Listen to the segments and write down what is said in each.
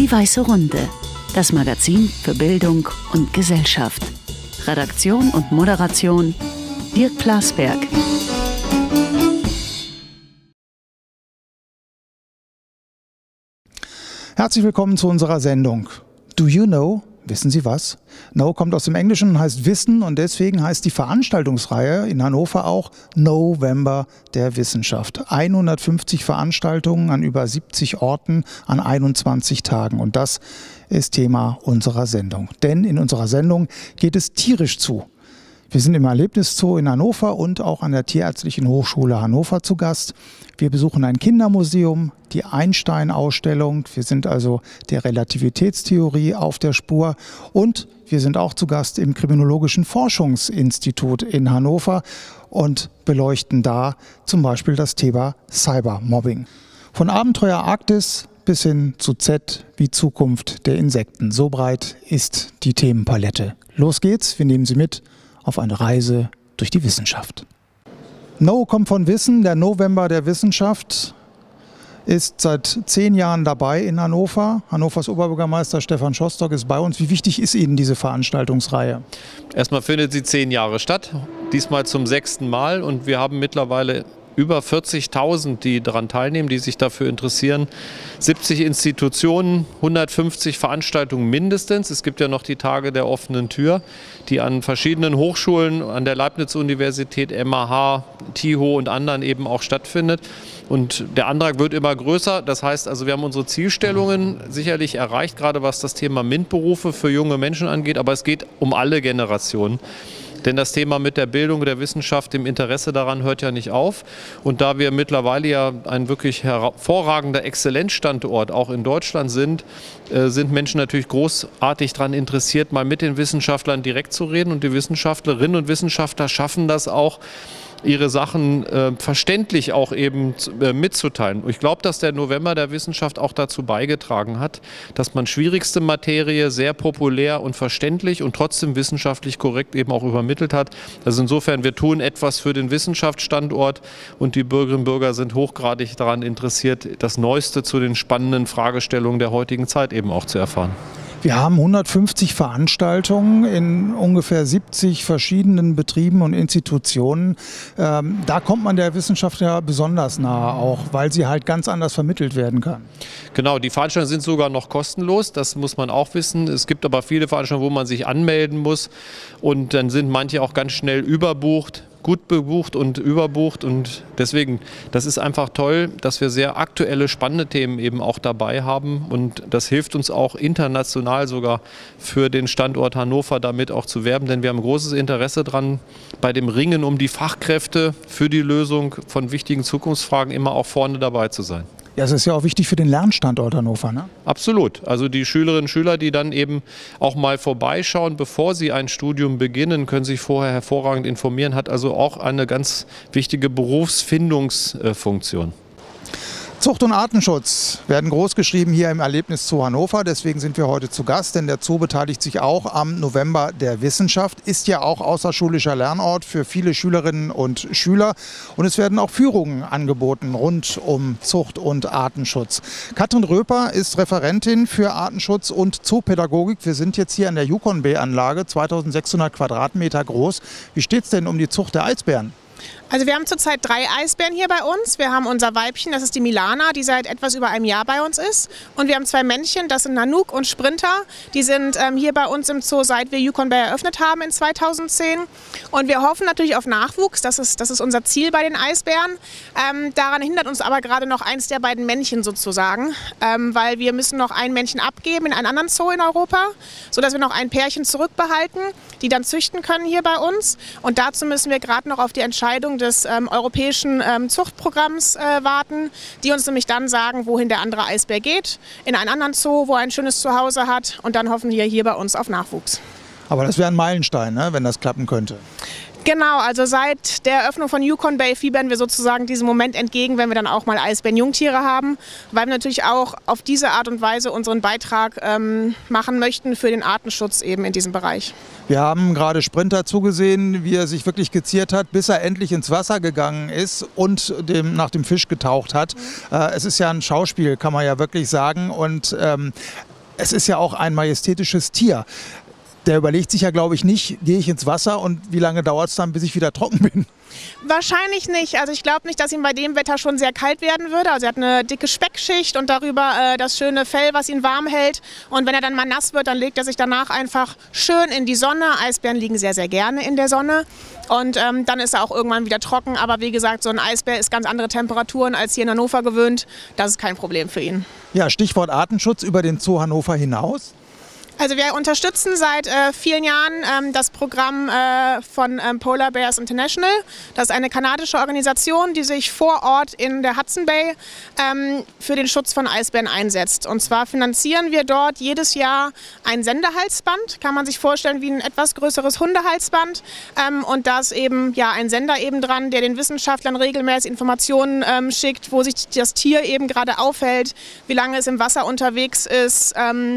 Die Weiße Runde, das Magazin für Bildung und Gesellschaft. Redaktion und Moderation Dirk Plasberg. Herzlich willkommen zu unserer Sendung. Do you know? Wissen Sie was? Know kommt aus dem Englischen und heißt Wissen, und deswegen heißt die Veranstaltungsreihe in Hannover auch November der Wissenschaft. 150 Veranstaltungen an über 70 Orten an 21 Tagen, und das ist Thema unserer Sendung. Denn in unserer Sendung geht es tierisch zu. Wir sind im Erlebniszoo in Hannover und auch an der Tierärztlichen Hochschule Hannover zu Gast. Wir besuchen ein Kindermuseum, die Einstein-Ausstellung. Wir sind also der Relativitätstheorie auf der Spur. Und wir sind auch zu Gast im Kriminologischen Forschungsinstitut in Hannover und beleuchten da zum Beispiel das Thema Cybermobbing. Von Abenteuer Arktis bis hin zu Z wie Zukunft der Insekten. So breit ist die Themenpalette. Los geht's, wir nehmen Sie mit auf eine Reise durch die Wissenschaft. No kommt von Wissen. Der November der Wissenschaft ist seit 10 Jahren dabei in Hannover. Hannovers Oberbürgermeister Stefan Schostock ist bei uns. Wie wichtig ist Ihnen diese Veranstaltungsreihe? Erstmal findet sie 10 Jahre statt, diesmal zum 6. Mal, und wir haben mittlerweile über 40.000, die daran teilnehmen, die sich dafür interessieren. 70 Institutionen, 150 Veranstaltungen mindestens. Es gibt ja noch die Tage der offenen Tür, die an verschiedenen Hochschulen, an der Leibniz-Universität, MAH, TIHO und anderen eben auch stattfindet. Und der Antrag wird immer größer. Das heißt also, wir haben unsere Zielstellungen sicherlich erreicht, gerade was das Thema MINT-Berufe für junge Menschen angeht. Aber es geht um alle Generationen. Denn das Thema mit der Bildung, der Wissenschaft, dem Interesse daran hört ja nicht auf. Und da wir mittlerweile ja ein wirklich hervorragender Exzellenzstandort auch in Deutschland sind, sind Menschen natürlich großartig daran interessiert, mal mit den Wissenschaftlern direkt zu reden. Und die Wissenschaftlerinnen und Wissenschaftler schaffen das auch, ihre Sachen verständlich auch eben mitzuteilen. Und ich glaube, dass der November der Wissenschaft auch dazu beigetragen hat, dass man schwierigste Materie sehr populär und verständlich und trotzdem wissenschaftlich korrekt eben auch übermittelt hat. Also insofern, wir tun etwas für den Wissenschaftsstandort, und die Bürgerinnen und Bürger sind hochgradig daran interessiert, das Neueste zu den spannenden Fragestellungen der heutigen Zeit eben auch zu erfahren. Wir haben 150 Veranstaltungen in ungefähr 70 verschiedenen Betrieben und Institutionen. Da kommt man der Wissenschaft ja besonders nahe, auch weil sie halt ganz anders vermittelt werden kann. Genau, die Veranstaltungen sind sogar noch kostenlos, das muss man auch wissen. Es gibt aber viele Veranstaltungen, wo man sich anmelden muss, und dann sind manche auch ganz schnell überbucht. Gut bebucht und überbucht, und deswegen, das ist einfach toll, dass wir sehr aktuelle, spannende Themen eben auch dabei haben, und das hilft uns auch international sogar für den Standort Hannover damit auch zu werben, denn wir haben großes Interesse daran, bei dem Ringen um die Fachkräfte für die Lösung von wichtigen Zukunftsfragen immer auch vorne dabei zu sein. Ja, es ist ja auch wichtig für den Lernstandort Hannover, ne? Absolut. Also die Schülerinnen und Schüler, die dann eben auch mal vorbeischauen, bevor sie ein Studium beginnen, können sich vorher hervorragend informieren, hat also auch eine ganz wichtige Berufsfindungsfunktion. Zucht und Artenschutz werden großgeschrieben hier im Erlebniszoo Hannover. Deswegen sind wir heute zu Gast, denn der Zoo beteiligt sich auch am November der Wissenschaft, ist ja auch außerschulischer Lernort für viele Schülerinnen und Schüler. Und es werden auch Führungen angeboten rund um Zucht und Artenschutz. Katrin Röper ist Referentin für Artenschutz und Zoopädagogik. Wir sind jetzt hier an der Yukon Bay Anlage, 2600 Quadratmeter groß. Wie steht es denn um die Zucht der Eisbären? Also wir haben zurzeit 3 Eisbären hier bei uns. Wir haben unser Weibchen, das ist die Milana, die seit etwas über einem Jahr bei uns ist. Und wir haben 2 Männchen, das sind Nanook und Sprinter. Die sind hier bei uns im Zoo, seit wir Yukon Bay eröffnet haben in 2010. Und wir hoffen natürlich auf Nachwuchs, das ist unser Ziel bei den Eisbären. Daran hindert uns aber gerade noch eins der beiden Männchen sozusagen, weil wir müssen noch ein Männchen abgeben in einen anderen Zoo in Europa, sodass wir noch ein Pärchen zurückbehalten, die dann züchten können hier bei uns. Und dazu müssen wir gerade noch auf die Entscheidung des europäischen Zuchtprogramms warten, die uns nämlich dann sagen, wohin der andere Eisbär geht, in einen anderen Zoo, wo er ein schönes Zuhause hat, und dann hoffen wir hier bei uns auf Nachwuchs. Aber das wäre ein Meilenstein, ne, wenn das klappen könnte. Genau, also seit der Eröffnung von Yukon Bay fiebern wir sozusagen diesem Moment entgegen, wenn wir dann auch mal Eisbären-Jungtiere haben, weil wir natürlich auch auf diese Art und Weise unseren Beitrag machen möchten für den Artenschutz eben in diesem Bereich. Wir haben gerade Sprinter zugesehen, wie er sich wirklich geziert hat, bis er endlich ins Wasser gegangen ist und nach dem Fisch getaucht hat. Es ist ja ein Schauspiel, kann man ja wirklich sagen. Und es ist ja auch ein majestätisches Tier. Der überlegt sich ja, glaube ich, nicht, gehe ich ins Wasser und wie lange dauert es dann, bis ich wieder trocken bin? Wahrscheinlich nicht. Also ich glaube nicht, dass ihm bei dem Wetter schon sehr kalt werden würde. Also er hat eine dicke Speckschicht und darüber das schöne Fell, was ihn warm hält. Und wenn er dann mal nass wird, dann legt er sich danach einfach schön in die Sonne. Eisbären liegen sehr, sehr gerne in der Sonne. Und dann ist er auch irgendwann wieder trocken. Aber wie gesagt, so ein Eisbär ist ganz andere Temperaturen als hier in Hannover gewöhnt. Das ist kein Problem für ihn. Ja, Stichwort Artenschutz über den Zoo Hannover hinaus. Also wir unterstützen seit vielen Jahren das Programm von Polar Bears International. Das ist eine kanadische Organisation, die sich vor Ort in der Hudson Bay für den Schutz von Eisbären einsetzt. Und zwar finanzieren wir dort jedes Jahr ein Sendehalsband. Kann man sich vorstellen wie ein etwas größeres Hundehalsband. Und da ist eben ein Sender eben dran, der den Wissenschaftlern regelmäßig Informationen schickt, wo sich das Tier eben gerade aufhält, wie lange es im Wasser unterwegs ist.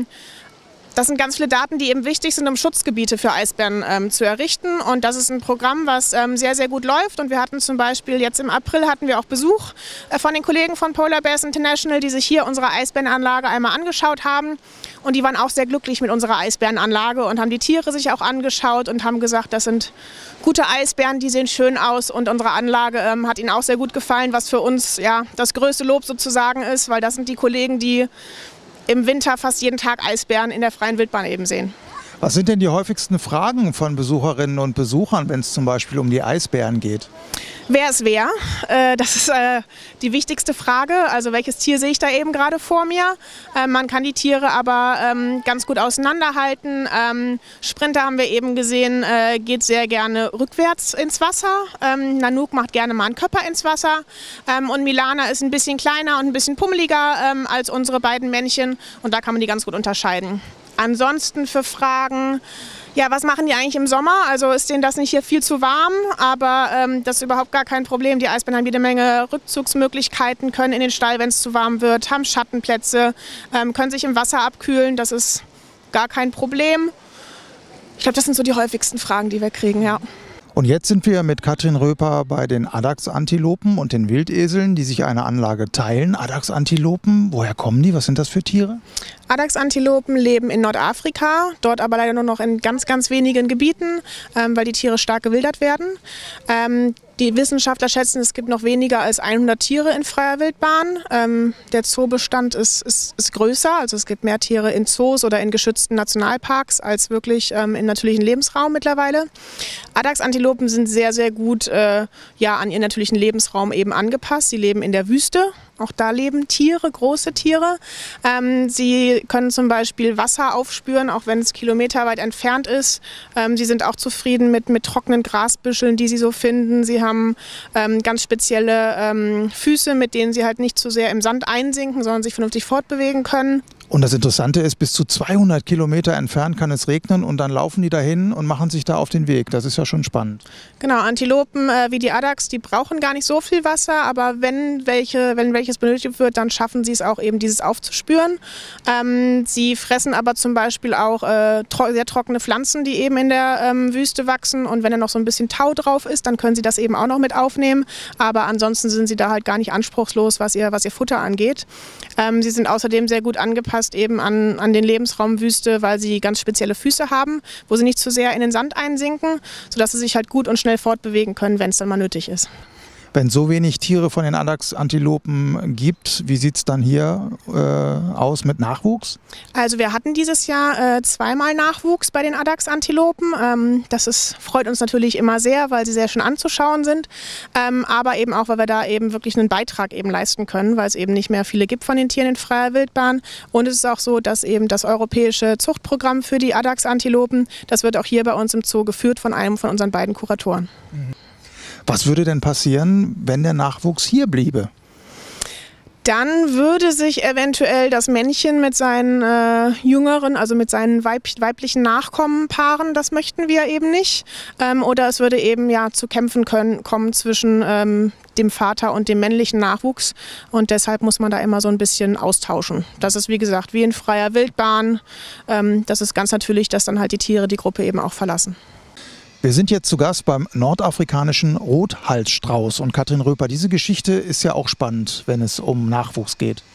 Das sind ganz viele Daten, die eben wichtig sind, um Schutzgebiete für Eisbären zu errichten. Und das ist ein Programm, was sehr, sehr gut läuft. Und wir hatten zum Beispiel jetzt im April hatten wir auch Besuch von den Kollegen von Polar Bears International, die sich hier unsere Eisbärenanlage einmal angeschaut haben. Und die waren auch sehr glücklich mit unserer Eisbärenanlage und haben die Tiere sich auch angeschaut und haben gesagt, das sind gute Eisbären, die sehen schön aus. Und unsere Anlage hat ihnen auch sehr gut gefallen, was für uns das größte Lob sozusagen ist, weil das sind die Kollegen, die im Winter fast jeden Tag Eisbären in der freien Wildbahn eben sehen. Was sind denn die häufigsten Fragen von Besucherinnen und Besuchern, wenn es zum Beispiel um die Eisbären geht? Wer ist wer? Das ist die wichtigste Frage. Also welches Tier sehe ich da eben gerade vor mir? Man kann die Tiere aber ganz gut auseinanderhalten. Sprinter haben wir eben gesehen, geht sehr gerne rückwärts ins Wasser. Nanook macht gerne mal einen Körper ins Wasser. Und Milana ist ein bisschen kleiner und ein bisschen pummeliger als unsere beiden Männchen. Und da kann man die ganz gut unterscheiden. Ansonsten für Fragen, was machen die eigentlich im Sommer? Also ist denen das nicht hier viel zu warm? Aber das ist überhaupt gar kein Problem. Die Eisbären haben jede Menge Rückzugsmöglichkeiten, können in den Stall, wenn es zu warm wird, haben Schattenplätze, können sich im Wasser abkühlen. Das ist gar kein Problem. Ich glaube, das sind so die häufigsten Fragen, die wir kriegen, ja. Und jetzt sind wir mit Katrin Röper bei den Addax-Antilopen und den Wildeseln, die sich eine Anlage teilen. Addax-Antilopen, woher kommen die? Was sind das für Tiere? Addax-Antilopen leben in Nordafrika, dort aber leider nur noch in ganz, ganz wenigen Gebieten, weil die Tiere stark gewildert werden. Die Wissenschaftler schätzen, es gibt noch weniger als 100 Tiere in freier Wildbahn. Der Zoobestand ist größer, also es gibt mehr Tiere in Zoos oder in geschützten Nationalparks als wirklich im natürlichen Lebensraum mittlerweile. Addax-Antilopen sind sehr, sehr gut an ihren natürlichen Lebensraum eben angepasst. Sie leben in der Wüste. Auch da leben Tiere, große Tiere. Sie können zum Beispiel Wasser aufspüren, auch wenn es kilometerweit entfernt ist. Sie sind auch zufrieden mit trockenen Grasbüscheln, die sie so finden. Sie haben ganz spezielle Füße, mit denen sie halt nicht zu sehr im Sand einsinken, sondern sich vernünftig fortbewegen können. Und das Interessante ist, bis zu 200 Kilometer entfernt kann es regnen und dann laufen die dahin und machen sich da auf den Weg. Das ist ja schon spannend. Genau, Antilopen wie die Addax, die brauchen gar nicht so viel Wasser, aber wenn welches benötigt wird, dann schaffen sie es auch eben, dieses aufzuspüren. Sie fressen aber zum Beispiel auch sehr trockene Pflanzen, die eben in der Wüste wachsen, und wenn da noch so ein bisschen Tau drauf ist, dann können sie das eben auch noch mit aufnehmen. Aber ansonsten sind sie da halt gar nicht anspruchslos, was ihr Futter angeht. Sie sind außerdem sehr gut angepasst eben an den Lebensraum Wüste, weil sie ganz spezielle Füße haben, wo sie nicht zu sehr in den Sand einsinken, sodass sie sich halt gut und schnell fortbewegen können, wenn es dann mal nötig ist. Wenn es so wenig Tiere von den Addax-Antilopen gibt, wie sieht es dann hier aus mit Nachwuchs? Also wir hatten dieses Jahr zweimal Nachwuchs bei den Addax-Antilopen. Das freut uns natürlich immer sehr, weil sie sehr schön anzuschauen sind. Aber eben auch, weil wir da eben wirklich einen Beitrag eben leisten können, weil es eben nicht mehr viele gibt von den Tieren in freier Wildbahn. Und es ist auch so, dass eben das europäische Zuchtprogramm für die Addax-Antilopen, das wird auch hier bei uns im Zoo geführt von einem von unseren beiden Kuratoren. Was würde denn passieren, wenn der Nachwuchs hier bliebe? Dann würde sich eventuell das Männchen mit seinen jüngeren, also mit seinen weiblichen Nachkommen paaren. Das möchten wir eben nicht. Oder es würde eben zu Kämpfen kommen zwischen dem Vater und dem männlichen Nachwuchs. Und deshalb muss man da immer so ein bisschen austauschen. Das ist, wie gesagt, wie in freier Wildbahn. Das ist ganz natürlich, dass dann halt die Tiere die Gruppe eben auch verlassen. Wir sind jetzt zu Gast beim nordafrikanischen Rothalsstrauß. Und Katrin Röper, diese Geschichte ist ja auch spannend, wenn es um Nachwuchs geht.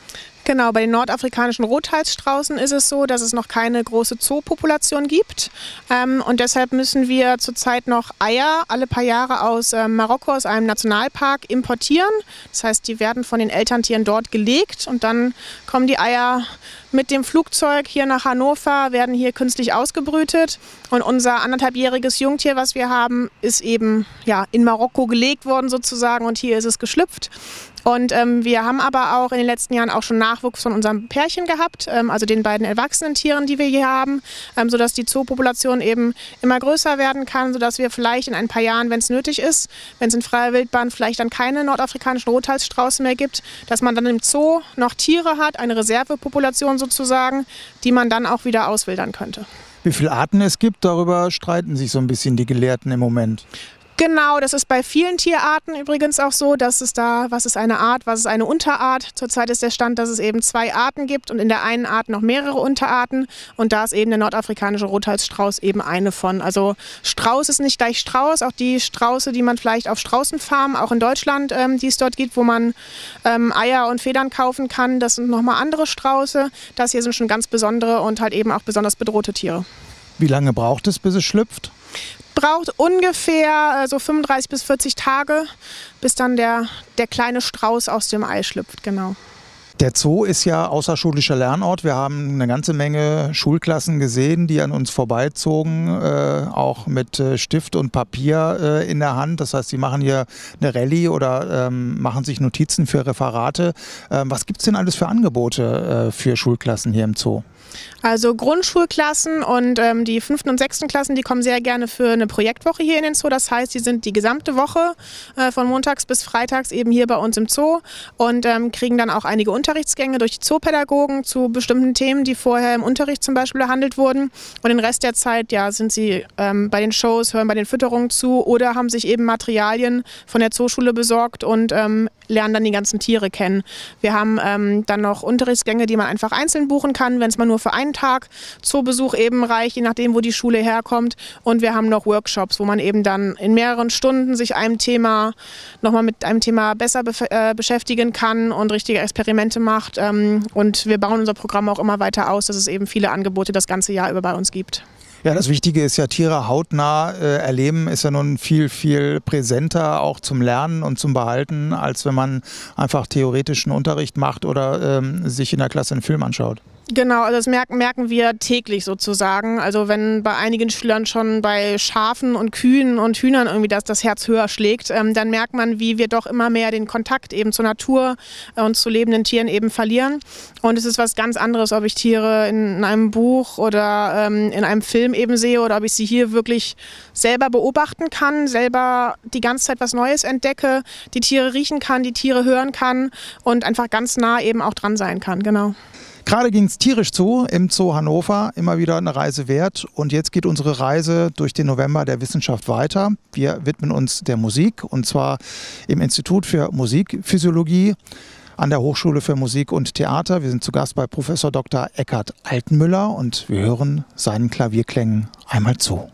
Genau, bei den nordafrikanischen Rothalsstraußen ist es so, dass es noch keine große Zoopopulation gibt. Und deshalb müssen wir zurzeit noch Eier alle paar Jahre aus Marokko, aus einem Nationalpark, importieren. Das heißt, die werden von den Elterntieren dort gelegt und dann kommen die Eier mit dem Flugzeug hier nach Hannover, werden hier künstlich ausgebrütet. Und unser 1,5-jähriges Jungtier, was wir haben, ist eben in Marokko gelegt worden sozusagen und hier ist es geschlüpft. Und wir haben aber auch in den letzten Jahren auch schon Nachwuchs von unserem Pärchen gehabt, also den beiden erwachsenen Tieren, die wir hier haben, sodass die Zoopopulation eben immer größer werden kann, sodass wir vielleicht in ein paar Jahren, wenn es nötig ist, wenn es in freier Wildbahn vielleicht dann keine nordafrikanischen Rothalsstrauße mehr gibt, dass man dann im Zoo noch Tiere hat, eine Reservepopulation sozusagen, die man dann auch wieder auswildern könnte. Wie viele Arten es gibt, darüber streiten sich so ein bisschen die Gelehrten im Moment. Genau, das ist bei vielen Tierarten übrigens auch so, dass es da, was ist eine Art, was ist eine Unterart. Zurzeit ist der Stand, dass es eben 2 Arten gibt und in der einen Art noch mehrere Unterarten. Und da ist eben der nordafrikanische Rothalsstrauß eben eine von. Also Strauß ist nicht gleich Strauß, auch die Strauße, die man vielleicht auf Straußenfarmen, auch in Deutschland, die es dort gibt, wo man Eier und Federn kaufen kann, das sind nochmal andere Strauße. Das hier sind schon ganz besondere und halt eben auch besonders bedrohte Tiere. Wie lange braucht es, bis es schlüpft? Braucht ungefähr so 35 bis 40 Tage, bis dann der kleine Strauß aus dem Ei schlüpft, genau. Der Zoo ist ja außerschulischer Lernort. Wir haben eine ganze Menge Schulklassen gesehen, die an uns vorbeizogen, auch mit Stift und Papier in der Hand. Das heißt, sie machen hier eine Rallye oder machen sich Notizen für Referate. Was gibt es denn alles für Angebote für Schulklassen hier im Zoo? Also Grundschulklassen und die 5. und 6. Klassen, die kommen sehr gerne für eine Projektwoche hier in den Zoo. Das heißt, die sind die gesamte Woche von montags bis freitags eben hier bei uns im Zoo und kriegen dann auch einige Unterrichtsgänge durch die Zoopädagogen zu bestimmten Themen, die vorher im Unterricht zum Beispiel behandelt wurden. Und den Rest der Zeit sind sie bei den Shows, hören bei den Fütterungen zu oder haben sich eben Materialien von der Zooschule besorgt und lernen dann die ganzen Tiere kennen. Wir haben dann noch Unterrichtsgänge, die man einfach einzeln buchen kann, wenn es mal nur für einen Tag Zoobesuch eben reicht, je nachdem, wo die Schule herkommt. Und wir haben noch Workshops, wo man eben dann in mehreren Stunden sich nochmal mit einem Thema besser beschäftigen kann und richtige Experimente macht. Und wir bauen unser Programm auch immer weiter aus, dass es eben viele Angebote das ganze Jahr über bei uns gibt. Ja, das Wichtige ist ja, Tiere hautnah erleben ist ja nun viel, viel präsenter auch zum Lernen und zum Behalten, als wenn man einfach theoretischen Unterricht macht oder sich in der Klasse einen Film anschaut. Genau, also das merken wir täglich sozusagen. Also wenn bei einigen Schülern schon bei Schafen und Kühen und Hühnern irgendwie das Herz höher schlägt, dann merkt man, wie wir doch immer mehr den Kontakt eben zur Natur und zu lebenden Tieren eben verlieren. Und es ist was ganz anderes, ob ich Tiere in einem Buch oder in einem Film eben sehe oder ob ich sie hier wirklich selber beobachten kann, selber die ganze Zeit was Neues entdecke, die Tiere riechen kann, die Tiere hören kann und einfach ganz nah eben auch dran sein kann, genau. Gerade ging es tierisch zu im Zoo Hannover, immer wieder eine Reise wert. Und jetzt geht unsere Reise durch den November der Wissenschaft weiter. Wir widmen uns der Musik und zwar im Institut für Musikphysiologie an der Hochschule für Musik und Theater. Wir sind zu Gast bei Professor Dr. Eckhard Altenmüller und wir hören seinen Klavierklängen einmal zu.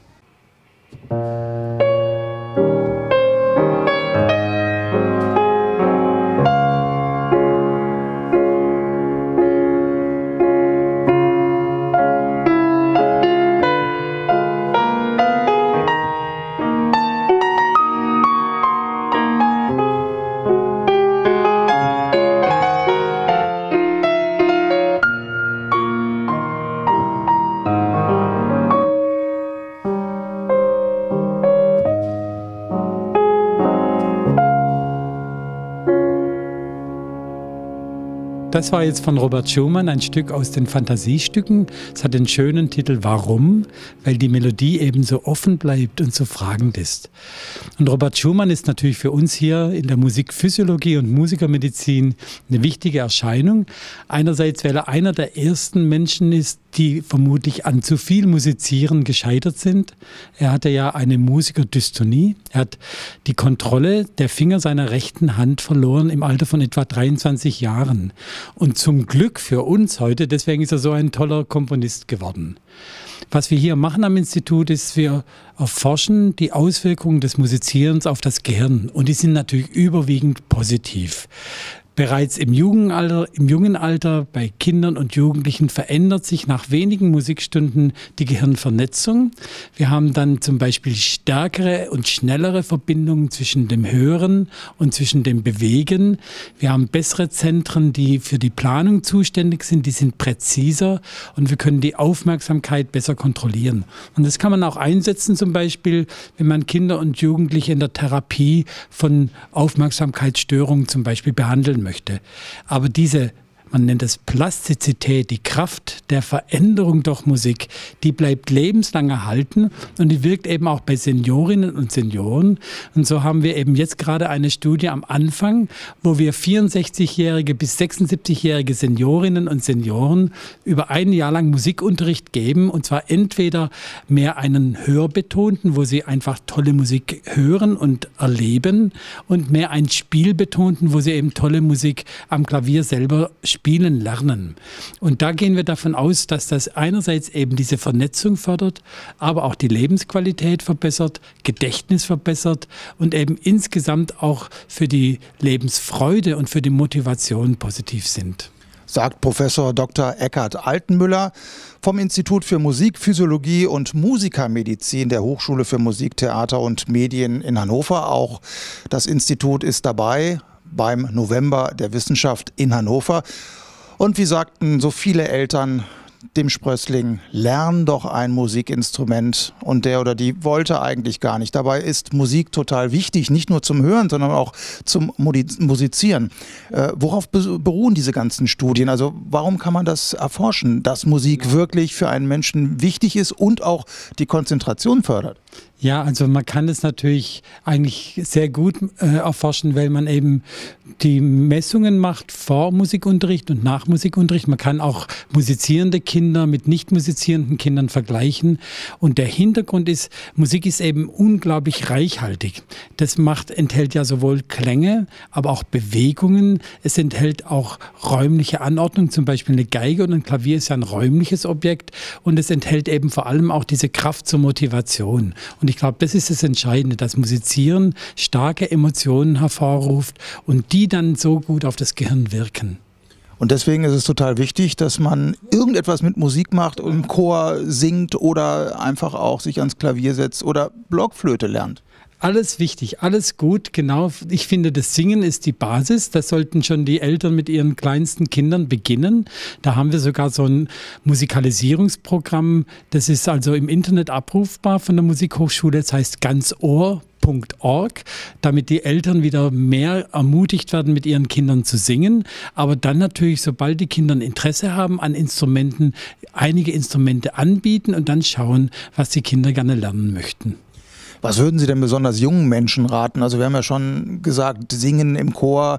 Das war jetzt von Robert Schumann ein Stück aus den Fantasiestücken. Es hat den schönen Titel Warum? Weil die Melodie eben so offen bleibt und so fragend ist. Und Robert Schumann ist natürlich für uns hier in der Musikphysiologie und Musikermedizin eine wichtige Erscheinung. Einerseits, weil er einer der ersten Menschen ist, die vermutlich an zu viel Musizieren gescheitert sind. Er hatte ja eine Musikerdystonie. Er hat die Kontrolle der Finger seiner rechten Hand verloren im Alter von etwa 23 Jahren. Und zum Glück für uns heute, deswegen ist er so ein toller Komponist geworden. Was wir hier machen am Institut ist, wir erforschen die Auswirkungen des Musizierens auf das Gehirn. Und die sind natürlich überwiegend positiv. Bereits im jungen Alter bei Kindern und Jugendlichen verändert sich nach wenigen Musikstunden die Gehirnvernetzung. Wir haben dann zum Beispiel stärkere und schnellere Verbindungen zwischen dem Hören und zwischen dem Bewegen. Wir haben bessere Zentren, die für die Planung zuständig sind, die sind präziser und wir können die Aufmerksamkeit besser kontrollieren. Und das kann man auch einsetzen, zum Beispiel, wenn man Kinder und Jugendliche in der Therapie von Aufmerksamkeitsstörungen zum Beispiel behandeln möchte. Aber diese, man nennt es Plastizität, die Kraft der Veränderung durch Musik, die bleibt lebenslang erhalten und die wirkt eben auch bei Seniorinnen und Senioren. Und so haben wir eben jetzt gerade eine Studie am Anfang, wo wir 64-jährige bis 76-jährige Seniorinnen und Senioren über ein Jahr lang Musikunterricht geben, und zwar entweder mehr einen hörbetonten, wo sie einfach tolle Musik hören und erleben, und mehr einen spielbetonten, wo sie eben tolle Musik am Klavier selber spielen lernen. Und da gehen wir davon aus, dass das einerseits eben diese Vernetzung fördert, aber auch die Lebensqualität verbessert, Gedächtnis verbessert und eben insgesamt auch für die Lebensfreude und für die Motivation positiv sind. Sagt Professor Dr. Eckhard Altenmüller vom Institut für Musik, Physiologie und Musikermedizin der Hochschule für Musik, Theater und Medien in Hannover. Auch das Institut ist dabei beim November der Wissenschaft in Hannover. Und wie sagten so viele Eltern dem Sprössling, lern doch ein Musikinstrument. Und der oder die wollte eigentlich gar nicht. Dabei ist Musik total wichtig, nicht nur zum Hören, sondern auch zum Musizieren. Worauf beruhen diese ganzen Studien? Also warum kann man das erforschen, dass Musik wirklich für einen Menschen wichtig ist und auch die Konzentration fördert? Ja, also man kann es natürlich eigentlich sehr gut erforschen, weil man eben die Messungen macht vor Musikunterricht und nach Musikunterricht. Man kann auch musizierende Kinder mit nicht musizierenden Kindern vergleichen. Und der Hintergrund ist, Musik ist eben unglaublich reichhaltig. Das enthält ja sowohl Klänge, aber auch Bewegungen. Es enthält auch räumliche Anordnung, zum Beispiel eine Geige und ein Klavier ist ja ein räumliches Objekt. Und es enthält eben vor allem auch diese Kraft zur Motivation. Und ich glaube, das ist das Entscheidende, dass Musizieren starke Emotionen hervorruft und die dann so gut auf das Gehirn wirken. Und deswegen ist es total wichtig, dass man irgendetwas mit Musik macht, im Chor singt oder einfach auch sich ans Klavier setzt oder Blockflöte lernt. Alles wichtig, alles gut, genau. Ich finde, das Singen ist die Basis. Da sollten schon die Eltern mit ihren kleinsten Kindern beginnen. Da haben wir sogar so ein Musikalisierungsprogramm. Das ist also im Internet abrufbar von der Musikhochschule. Das heißt ganzohr.org, damit die Eltern wieder mehr ermutigt werden, mit ihren Kindern zu singen. Aber dann natürlich, sobald die Kinder ein Interesse haben an Instrumenten, einige Instrumente anbieten und dann schauen, was die Kinder gerne lernen möchten. Was würden Sie denn besonders jungen Menschen raten? Also wir haben ja schon gesagt, Singen im Chor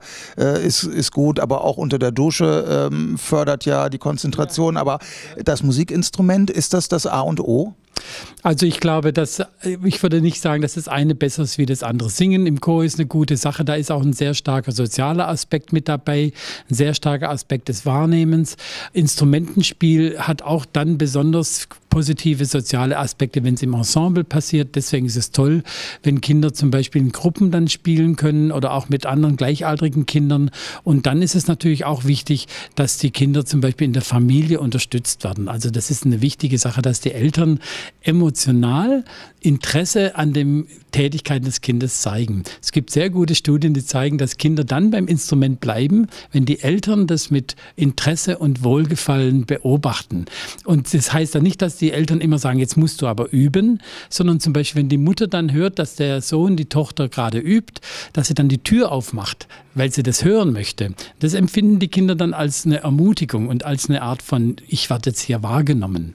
ist gut, aber auch unter der Dusche fördert ja die Konzentration. Aber das Musikinstrument, ist das A und O? Also ich glaube, ich würde nicht sagen, dass das eine besser ist wie das andere. Singen im Chor ist eine gute Sache. Da ist auch ein sehr starker sozialer Aspekt mit dabei, ein sehr starker Aspekt des Wahrnehmens. Instrumentenspiel hat auch dann besonders positive soziale Aspekte, wenn es im Ensemble passiert. Deswegen ist es toll, wenn Kinder zum Beispiel in Gruppen dann spielen können oder auch mit anderen gleichaltrigen Kindern. Und dann ist es natürlich auch wichtig, dass die Kinder zum Beispiel in der Familie unterstützt werden. Also das ist eine wichtige Sache, dass die Eltern emotional Interesse an den Tätigkeiten des Kindes zeigen. Es gibt sehr gute Studien, die zeigen, dass Kinder dann beim Instrument bleiben, wenn die Eltern das mit Interesse und Wohlgefallen beobachten. Und das heißt dann nicht, dass die Eltern immer sagen, jetzt musst du aber üben, sondern zum Beispiel, wenn die Mutter dann hört, dass der Sohn die Tochter gerade übt, dass sie dann die Tür aufmacht, weil sie das hören möchte. Das empfinden die Kinder dann als eine Ermutigung und als eine Art von, ich werde jetzt hier wahrgenommen.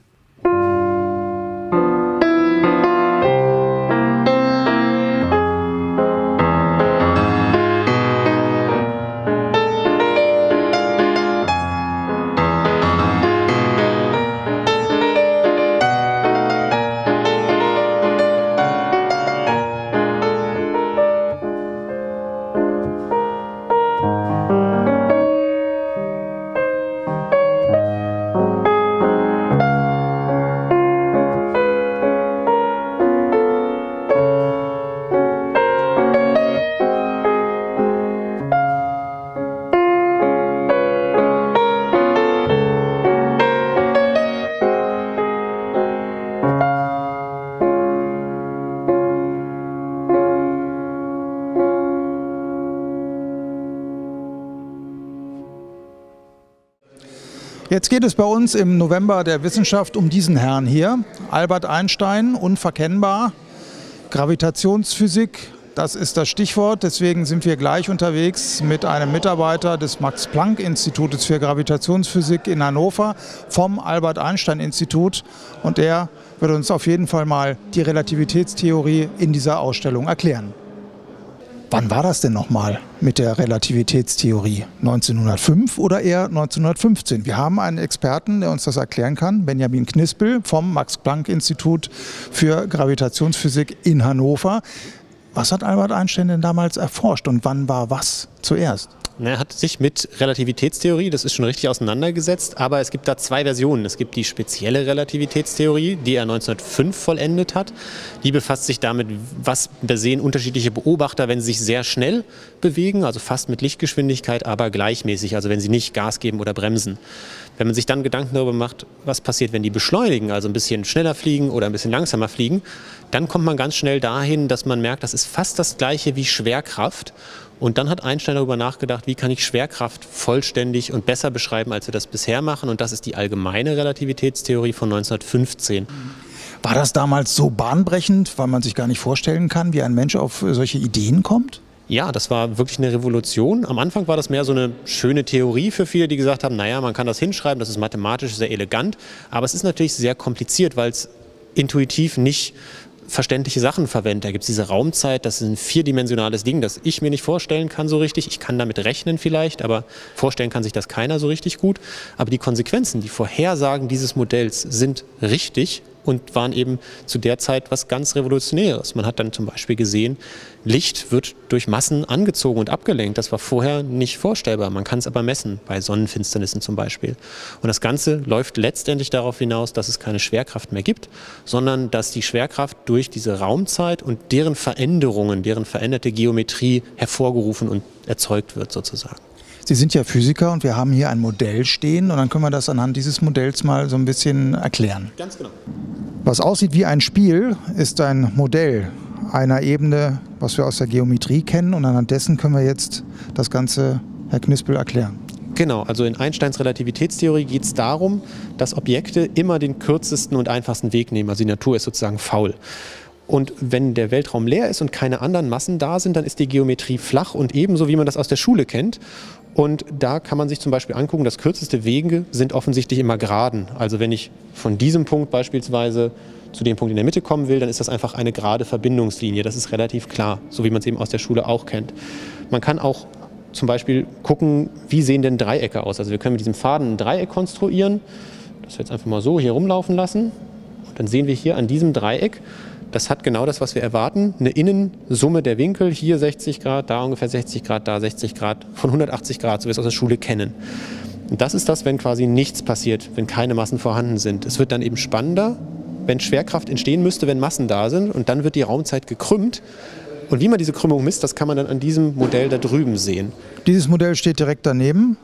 Jetzt geht es bei uns im November der Wissenschaft um diesen Herrn hier, Albert Einstein, unverkennbar, Gravitationsphysik, das ist das Stichwort. Deswegen sind wir gleich unterwegs mit einem Mitarbeiter des Max-Planck-Institutes für Gravitationsphysik in Hannover vom Albert-Einstein-Institut. Und er wird uns auf jeden Fall mal die Relativitätstheorie in dieser Ausstellung erklären. Wann war das denn nochmal mit der Relativitätstheorie? 1905 oder eher 1915? Wir haben einen Experten, der uns das erklären kann, Benjamin Knispel vom Max-Planck-Institut für Gravitationsphysik in Hannover. Was hat Albert Einstein denn damals erforscht und wann war was zuerst? Er hat sich mit Relativitätstheorie, das ist schon richtig, auseinandergesetzt, aber es gibt da zwei Versionen. Es gibt die spezielle Relativitätstheorie, die er 1905 vollendet hat. Die befasst sich damit, was sehen unterschiedliche Beobachter, wenn sie sich sehr schnell bewegen, also fast mit Lichtgeschwindigkeit, aber gleichmäßig, also wenn sie nicht Gas geben oder bremsen. Wenn man sich dann Gedanken darüber macht, was passiert, wenn die beschleunigen, also ein bisschen schneller fliegen oder ein bisschen langsamer fliegen, dann kommt man ganz schnell dahin, dass man merkt, das ist fast das Gleiche wie Schwerkraft. Und dann hat Einstein darüber nachgedacht, wie kann ich Schwerkraft vollständig und besser beschreiben, als wir das bisher machen. Und das ist die allgemeine Relativitätstheorie von 1915. War das damals so bahnbrechend, weil man sich gar nicht vorstellen kann, wie ein Mensch auf solche Ideen kommt? Ja, das war wirklich eine Revolution. Am Anfang war das mehr so eine schöne Theorie für viele, die gesagt haben, naja, man kann das hinschreiben, das ist mathematisch sehr elegant. Aber es ist natürlich sehr kompliziert, weil es intuitiv nicht verständliche Sachen verwendet. Da gibt es diese Raumzeit, das ist ein vierdimensionales Ding, das ich mir nicht vorstellen kann so richtig. Ich kann damit rechnen vielleicht, aber vorstellen kann sich das keiner so richtig gut. Aber die Konsequenzen, die Vorhersagen dieses Modells sind richtig und waren eben zu der Zeit was ganz Revolutionäres. Man hat dann zum Beispiel gesehen, Licht wird durch Massen angezogen und abgelenkt. Das war vorher nicht vorstellbar. Man kann es aber messen, bei Sonnenfinsternissen zum Beispiel. Und das Ganze läuft letztendlich darauf hinaus, dass es keine Schwerkraft mehr gibt, sondern dass die Schwerkraft durch diese Raumzeit und deren Veränderungen, deren veränderte Geometrie hervorgerufen und erzeugt wird sozusagen. Sie sind ja Physiker und wir haben hier ein Modell stehen und dann können wir das anhand dieses Modells mal so ein bisschen erklären. Ganz genau. Was aussieht wie ein Spiel, ist ein Modell einer Ebene, was wir aus der Geometrie kennen und anhand dessen können wir jetzt das Ganze, Herr Knispel, erklären. Genau, also in Einsteins Relativitätstheorie geht es darum, dass Objekte immer den kürzesten und einfachsten Weg nehmen. Also die Natur ist sozusagen faul. Und wenn der Weltraum leer ist und keine anderen Massen da sind, dann ist die Geometrie flach und ebenso, wie man das aus der Schule kennt. Und da kann man sich zum Beispiel angucken, das kürzeste Wege sind offensichtlich immer Geraden. Also wenn ich von diesem Punkt beispielsweise zu dem Punkt in der Mitte kommen will, dann ist das einfach eine gerade Verbindungslinie. Das ist relativ klar, so wie man es eben aus der Schule auch kennt. Man kann auch zum Beispiel gucken, wie sehen denn Dreiecke aus. Also wir können mit diesem Faden ein Dreieck konstruieren. Das wir jetzt einfach mal so hier rumlaufen lassen. Und dann sehen wir hier an diesem Dreieck, das hat genau das, was wir erwarten, eine Innensumme der Winkel, hier 60 Grad, da ungefähr 60 Grad, da 60 Grad, von 180 Grad, so wie wir es aus der Schule kennen. Und das ist das, wenn quasi nichts passiert, wenn keine Massen vorhanden sind. Es wird dann eben spannender, wenn Schwerkraft entstehen müsste, wenn Massen da sind und dann wird die Raumzeit gekrümmt. Und wie man diese Krümmung misst, das kann man dann an diesem Modell da drüben sehen. Dieses Modell steht direkt daneben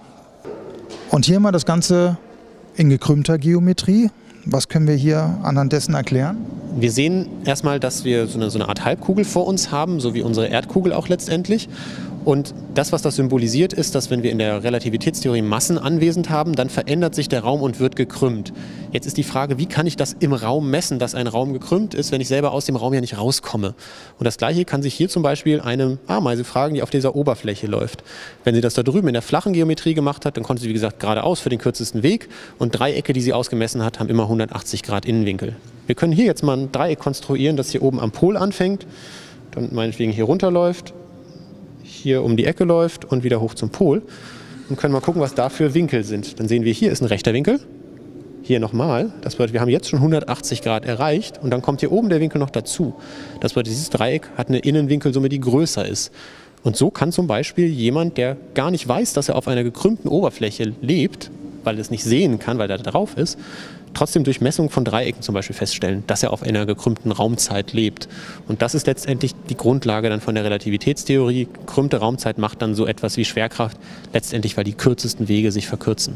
und hier mal das Ganze in gekrümmter Geometrie. Was können wir hier anhand dessen erklären? Wir sehen erstmal, dass wir so eine Art Halbkugel vor uns haben, so wie unsere Erdkugel auch letztendlich. Und das, was das symbolisiert, ist, dass wenn wir in der Relativitätstheorie Massen anwesend haben, dann verändert sich der Raum und wird gekrümmt. Jetzt ist die Frage, wie kann ich das im Raum messen, dass ein Raum gekrümmt ist, wenn ich selber aus dem Raum ja nicht rauskomme? Und das Gleiche kann sich hier zum Beispiel eine Ameise fragen, die auf dieser Oberfläche läuft. Wenn sie das da drüben in der flachen Geometrie gemacht hat, dann konnte sie, wie gesagt, geradeaus für den kürzesten Weg. Und Dreiecke, die sie ausgemessen hat, haben immer 180 Grad Innenwinkel. Wir können hier jetzt mal ein Dreieck konstruieren, das hier oben am Pol anfängt, dann meinetwegen hier runterläuft, hier um die Ecke läuft und wieder hoch zum Pol. Und können mal gucken, was da für Winkel sind. Dann sehen wir, hier ist ein rechter Winkel, hier nochmal. Das bedeutet, wir haben jetzt schon 180 Grad erreicht und dann kommt hier oben der Winkel noch dazu. Das bedeutet, dieses Dreieck hat eine Innenwinkelsumme, die größer ist. Und so kann zum Beispiel jemand, der gar nicht weiß, dass er auf einer gekrümmten Oberfläche lebt, weil er es nicht sehen kann, weil er da drauf ist, trotzdem durch Messung von Dreiecken zum Beispiel feststellen, dass er auf einer gekrümmten Raumzeit lebt. Und das ist letztendlich die Grundlage dann von der Relativitätstheorie. Gekrümmte Raumzeit macht dann so etwas wie Schwerkraft, letztendlich weil die kürzesten Wege sich verändern.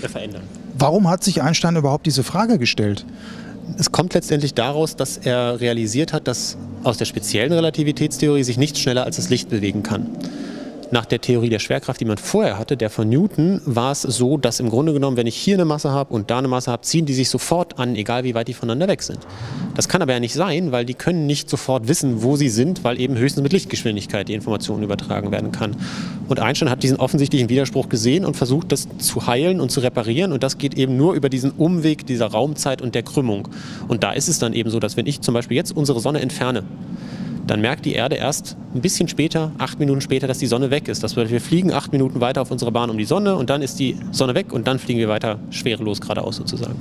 Warum hat sich Einstein überhaupt diese Frage gestellt? Es kommt letztendlich daraus, dass er realisiert hat, dass aus der speziellen Relativitätstheorie sich nichts schneller als das Licht bewegen kann. nach der Theorie der Schwerkraft, die man vorher hatte, der von Newton, war es so, dass im Grunde genommen, wenn ich hier eine Masse habe und da eine Masse habe, ziehen die sich sofort an, egal wie weit die voneinander weg sind. Das kann aber ja nicht sein, weil die können nicht sofort wissen, wo sie sind, weil eben höchstens mit Lichtgeschwindigkeit die Information übertragen werden kann. Und Einstein hat diesen offensichtlichen Widerspruch gesehen und versucht, das zu heilen und zu reparieren. Und das geht eben nur über diesen Umweg dieser Raumzeit und der Krümmung. Und da ist es dann eben so, dass wenn ich zum Beispiel jetzt unsere Sonne entferne, dann merkt die Erde erst ein bisschen später, 8 Minuten später, dass die Sonne weg ist. Das bedeutet, wir fliegen 8 Minuten weiter auf unserer Bahn um die Sonne und dann ist die Sonne weg und dann fliegen wir weiter schwerelos geradeaus sozusagen.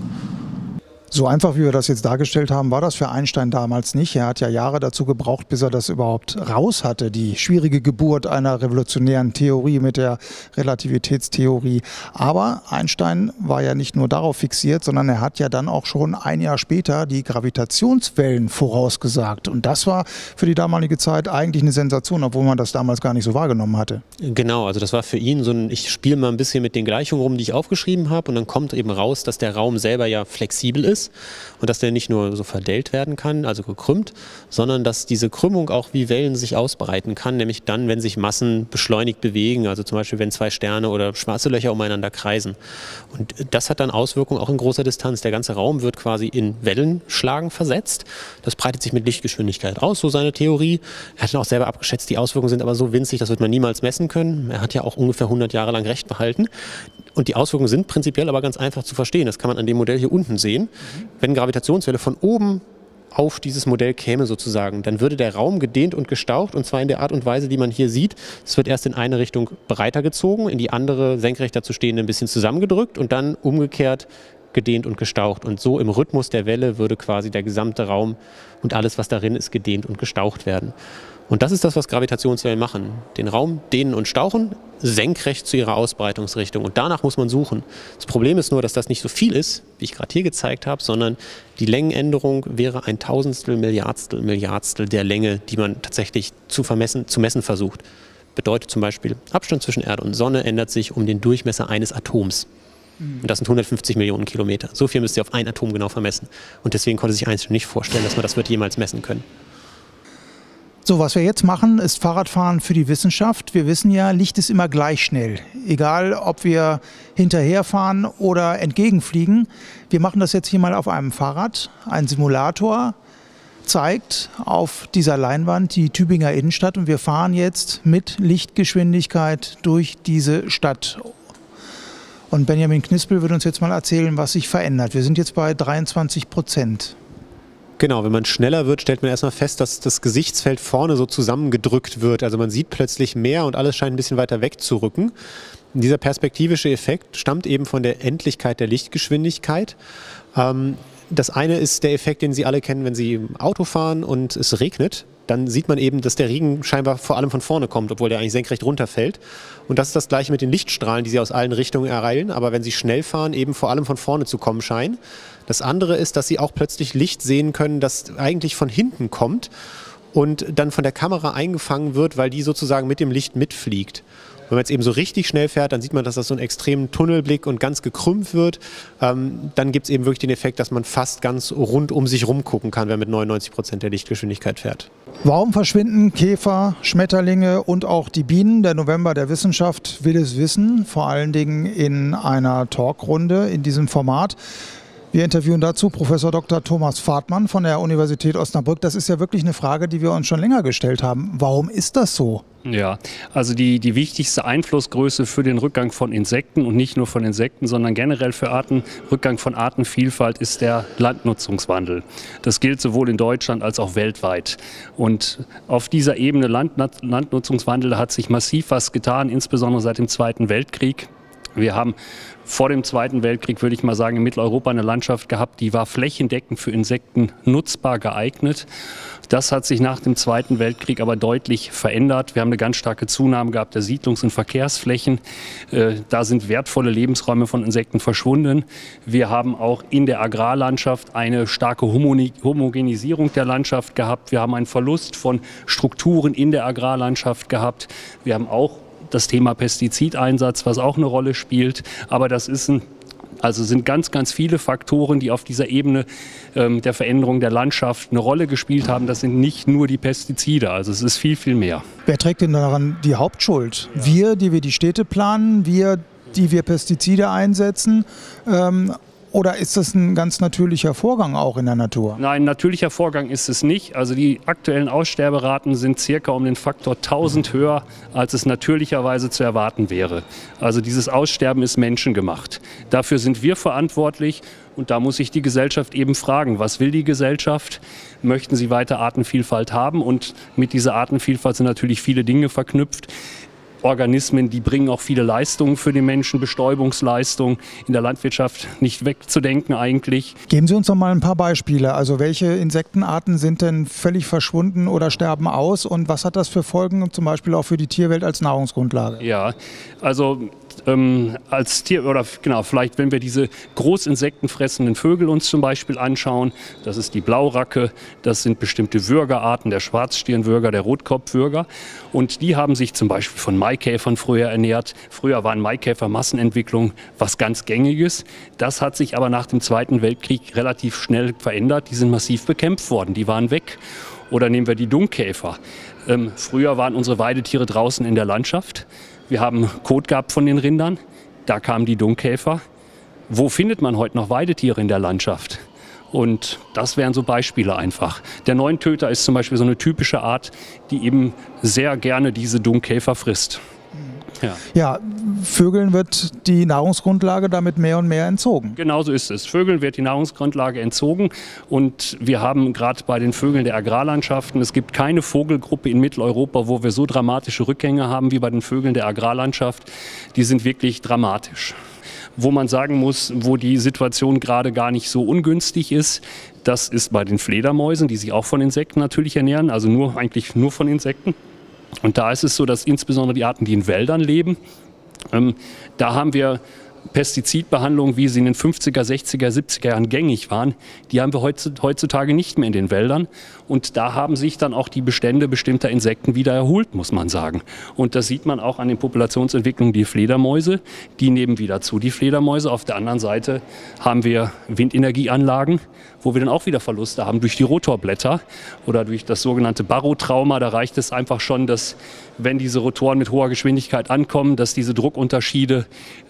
So einfach, wie wir das jetzt dargestellt haben, war das für Einstein damals nicht. Er hat ja Jahre dazu gebraucht, bis er das überhaupt raus hatte. Die schwierige Geburt einer revolutionären Theorie mit der Relativitätstheorie. Aber Einstein war ja nicht nur darauf fixiert, sondern er hat ja dann auch schon ein Jahr später die Gravitationswellen vorausgesagt. Und das war für die damalige Zeit eigentlich eine Sensation, obwohl man das damals gar nicht so wahrgenommen hatte. Genau, also das war für ihn so ein, ich spiele mal ein bisschen mit den Gleichungen rum, die ich aufgeschrieben habe. Und dann kommt eben raus, dass der Raum selber ja flexibel ist. Und dass der nicht nur so verdellt werden kann, also gekrümmt, sondern dass diese Krümmung auch wie Wellen sich ausbreiten kann, nämlich dann, wenn sich Massen beschleunigt bewegen, also zum Beispiel, wenn 2 Sterne oder schwarze Löcher umeinander kreisen. Und das hat dann Auswirkungen auch in großer Distanz. Der ganze Raum wird quasi in Wellenschlagen versetzt. Das breitet sich mit Lichtgeschwindigkeit aus, so seine Theorie. Er hat dann auch selber abgeschätzt, die Auswirkungen sind aber so winzig, das wird man niemals messen können. Er hat ja auch ungefähr 100 Jahre lang Recht behalten. Und die Auswirkungen sind prinzipiell aber ganz einfach zu verstehen. Das kann man an dem Modell hier unten sehen. Wenn eine Gravitationswelle von oben auf dieses Modell käme sozusagen, dann würde der Raum gedehnt und gestaucht, und zwar in der Art und Weise, die man hier sieht. Es wird erst in eine Richtung breiter gezogen, in die andere senkrecht dazu stehende ein bisschen zusammengedrückt und dann umgekehrt gedehnt und gestaucht. Und so im Rhythmus der Welle würde quasi der gesamte Raum und alles, was darin ist, gedehnt und gestaucht werden. Und das ist das, was Gravitationswellen machen. Den Raum dehnen und stauchen, senkrecht zu ihrer Ausbreitungsrichtung. Und danach muss man suchen. Das Problem ist nur, dass das nicht so viel ist, wie ich gerade hier gezeigt habe, sondern die Längenänderung wäre ein Tausendstel, Milliardstel der Länge, die man tatsächlich zu messen versucht. Bedeutet zum Beispiel, Abstand zwischen Erde und Sonne ändert sich um den Durchmesser eines Atoms. Und das sind 150 Millionen Kilometer. So viel müsst ihr auf ein Atom genau vermessen. Und deswegen konnte sich Einstein nicht vorstellen, dass man das wird jemals messen können. So, was wir jetzt machen, ist Fahrradfahren für die Wissenschaft. Wir wissen ja, Licht ist immer gleich schnell. Egal, ob wir hinterherfahren oder entgegenfliegen. Wir machen das jetzt hier mal auf einem Fahrrad. Ein Simulator zeigt auf dieser Leinwand die Tübinger Innenstadt und wir fahren jetzt mit Lichtgeschwindigkeit durch diese Stadt. Und Benjamin Knispel wird uns jetzt mal erzählen, was sich verändert. Wir sind jetzt bei 23%. Genau, wenn man schneller wird, stellt man erstmal fest, dass das Gesichtsfeld vorne so zusammengedrückt wird. Also man sieht plötzlich mehr und alles scheint ein bisschen weiter wegzurücken. Dieser perspektivische Effekt stammt eben von der Endlichkeit der Lichtgeschwindigkeit. Das eine ist der Effekt, den Sie alle kennen, wenn Sie Auto fahren und es regnet. Dann sieht man eben, dass der Regen scheinbar vor allem von vorne kommt, obwohl der eigentlich senkrecht runterfällt. Und das ist das Gleiche mit den Lichtstrahlen, die Sie aus allen Richtungen ereilen, aber wenn Sie schnell fahren, eben vor allem von vorne zu kommen scheinen. Das andere ist, dass Sie auch plötzlich Licht sehen können, das eigentlich von hinten kommt und dann von der Kamera eingefangen wird, weil die sozusagen mit dem Licht mitfliegt. Wenn man jetzt eben so richtig schnell fährt, dann sieht man, dass das so einen extremen Tunnelblick und ganz gekrümmt wird. Dann gibt es eben wirklich den Effekt, dass man fast ganz rund um sich rum gucken kann, wenn man mit 99% der Lichtgeschwindigkeit fährt. Warum verschwinden Käfer, Schmetterlinge und auch die Bienen? Der November der Wissenschaft will es wissen, vor allen Dingen in einer Talkrunde in diesem Format. Wir interviewen dazu Professor Dr. Thomas Fahrtmann von der Universität Osnabrück. Das ist ja wirklich eine Frage, die wir uns schon länger gestellt haben. Warum ist das so? Ja, also die wichtigste Einflussgröße für den Rückgang von Insekten und nicht nur von Insekten, sondern generell für Rückgang von Artenvielfalt ist der Landnutzungswandel. Das gilt sowohl in Deutschland als auch weltweit. Und auf dieser Ebene Landnutzungswandel hat sich massiv was getan, insbesondere seit dem Zweiten Weltkrieg. Wir haben vor dem Zweiten Weltkrieg, würde ich mal sagen, in Mitteleuropa eine Landschaft gehabt, die war flächendeckend für Insekten nutzbar geeignet. Das hat sich nach dem Zweiten Weltkrieg aber deutlich verändert. Wir haben eine ganz starke Zunahme gehabt der Siedlungs- und Verkehrsflächen. Da sind wertvolle Lebensräume von Insekten verschwunden. Wir haben auch in der Agrarlandschaft eine starke Homogenisierung der Landschaft gehabt. Wir haben einen Verlust von Strukturen in der Agrarlandschaft gehabt. Wir haben auch das Thema Pestizideinsatz, was auch eine Rolle spielt. Aber das ist ein Also sind ganz, ganz viele Faktoren, die auf dieser Ebene der Veränderung der Landschaft eine Rolle gespielt haben. Das sind nicht nur die Pestizide, also es ist viel, viel mehr. Wer trägt denn daran die Hauptschuld? Wir, die wir die Städte planen, wir, die wir Pestizide einsetzen? Oder ist das ein ganz natürlicher Vorgang auch in der Natur? Nein, natürlicher Vorgang ist es nicht. Also die aktuellen Aussterberaten sind circa um den Faktor 1000 höher, als es natürlicherweise zu erwarten wäre. Also dieses Aussterben ist menschengemacht. Dafür sind wir verantwortlich. Und da muss sich die Gesellschaft eben fragen, was will die Gesellschaft? Möchten sie weiter Artenvielfalt haben? Und mit dieser Artenvielfalt sind natürlich viele Dinge verknüpft. Organismen, die bringen auch viele Leistungen für den Menschen, Bestäubungsleistungen in der Landwirtschaft nicht wegzudenken eigentlich. Geben Sie uns noch mal ein paar Beispiele. Also welche Insektenarten sind denn völlig verschwunden oder sterben aus und was hat das für Folgen zum Beispiel auch für die Tierwelt als Nahrungsgrundlage? Ja, also als Tier oder genau, vielleicht wenn wir diese großinsektenfressenden Vögel uns zum Beispiel anschauen, das ist die Blauracke, das sind bestimmte Würgerarten, der Schwarzstirnwürger, der Rotkopfwürger und die haben sich zum Beispiel von Maikäfern früher ernährt. Früher waren Maikäfermassenentwicklung was ganz Gängiges. Das hat sich aber nach dem Zweiten Weltkrieg relativ schnell verändert. Die sind massiv bekämpft worden, die waren weg. Oder nehmen wir die Dungkäfer. Früher waren unsere Weidetiere draußen in der Landschaft. Wir haben Kot gehabt von den Rindern, da kamen die Dungkäfer. Wo findet man heute noch Weidetiere in der Landschaft? Und das wären so Beispiele einfach. Der Neuntöter ist zum Beispiel so eine typische Art, die eben sehr gerne diese Dungkäfer frisst. Ja, Vögeln wird die Nahrungsgrundlage damit mehr und mehr entzogen. Genau so ist es. Vögeln wird die Nahrungsgrundlage entzogen und wir haben gerade bei den Vögeln der Agrarlandschaften, es gibt keine Vogelgruppe in Mitteleuropa, wo wir so dramatische Rückgänge haben wie bei den Vögeln der Agrarlandschaft. Die sind wirklich dramatisch. Wo man sagen muss, wo die Situation gerade gar nicht so ungünstig ist, das ist bei den Fledermäusen, die sich auch von Insekten natürlich ernähren, also eigentlich nur von Insekten. Und da ist es so, dass insbesondere die Arten, die in Wäldern leben, da haben wir Pestizidbehandlungen, wie sie in den 50er, 60er, 70er Jahren gängig waren, die haben wir heutzutage nicht mehr in den Wäldern. Und da haben sich dann auch die Bestände bestimmter Insekten wieder erholt, muss man sagen. Und das sieht man auch an den Populationsentwicklungen der Fledermäuse. Die nehmen wieder zu, die Fledermäuse. Auf der anderen Seite haben wir Windenergieanlagen, wo wir dann auch wieder Verluste haben durch die Rotorblätter oder durch das sogenannte Barotrauma. Da reicht es einfach schon, dass wenn diese Rotoren mit hoher Geschwindigkeit ankommen, dass diese Druckunterschiede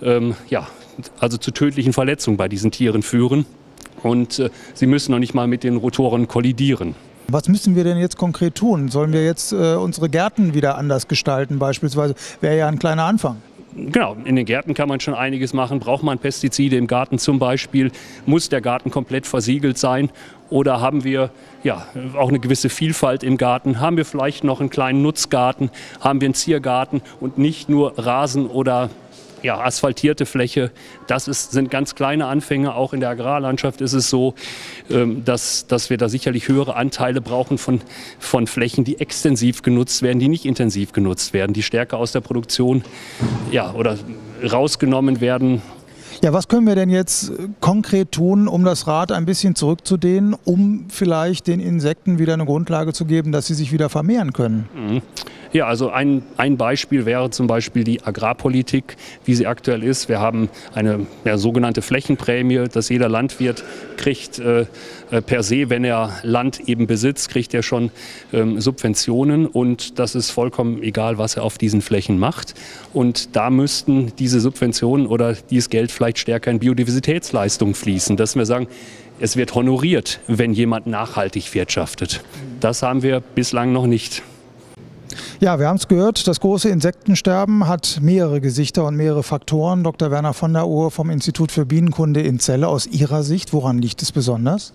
also zu tödlichen Verletzungen bei diesen Tieren führen. Und sie müssen noch nicht mal mit den Rotoren kollidieren. Was müssen wir denn jetzt konkret tun? Sollen wir jetzt unsere Gärten wieder anders gestalten beispielsweise? Wäre ja ein kleiner Anfang. Genau, in den Gärten kann man schon einiges machen. Braucht man Pestizide im Garten zum Beispiel? Muss der Garten komplett versiegelt sein? Oder haben wir auch eine gewisse Vielfalt im Garten? Haben wir vielleicht noch einen kleinen Nutzgarten? Haben wir einen Ziergarten und nicht nur Rasen oder asphaltierte Fläche? Sind ganz kleine Anfänge. Auch in der Agrarlandschaft ist es so, dass wir da sicherlich höhere Anteile brauchen von Flächen, die extensiv genutzt werden, die nicht intensiv genutzt werden, die stärker aus der Produktion oder rausgenommen werden. Ja, was können wir denn jetzt konkret tun, um das Rad ein bisschen zurückzudehnen, um vielleicht den Insekten wieder eine Grundlage zu geben, dass sie sich wieder vermehren können? Ja, also ein Beispiel wäre zum Beispiel die Agrarpolitik, wie sie aktuell ist. Wir haben eine sogenannte Flächenprämie, dass jeder Landwirt kriegt per se, wenn er Land eben besitzt, kriegt er schon Subventionen und das ist vollkommen egal, was er auf diesen Flächen macht. Und da müssten diese Subventionen oder dieses Geld vielleicht stärker in Biodiversitätsleistungen fließen, dass wir sagen, es wird honoriert, wenn jemand nachhaltig wirtschaftet. Das haben wir bislang noch nicht. Ja, wir haben es gehört, das große Insektensterben hat mehrere Gesichter und mehrere Faktoren. Dr. Werner von der Ohe vom Institut für Bienenkunde in Celle, aus Ihrer Sicht, woran liegt es besonders?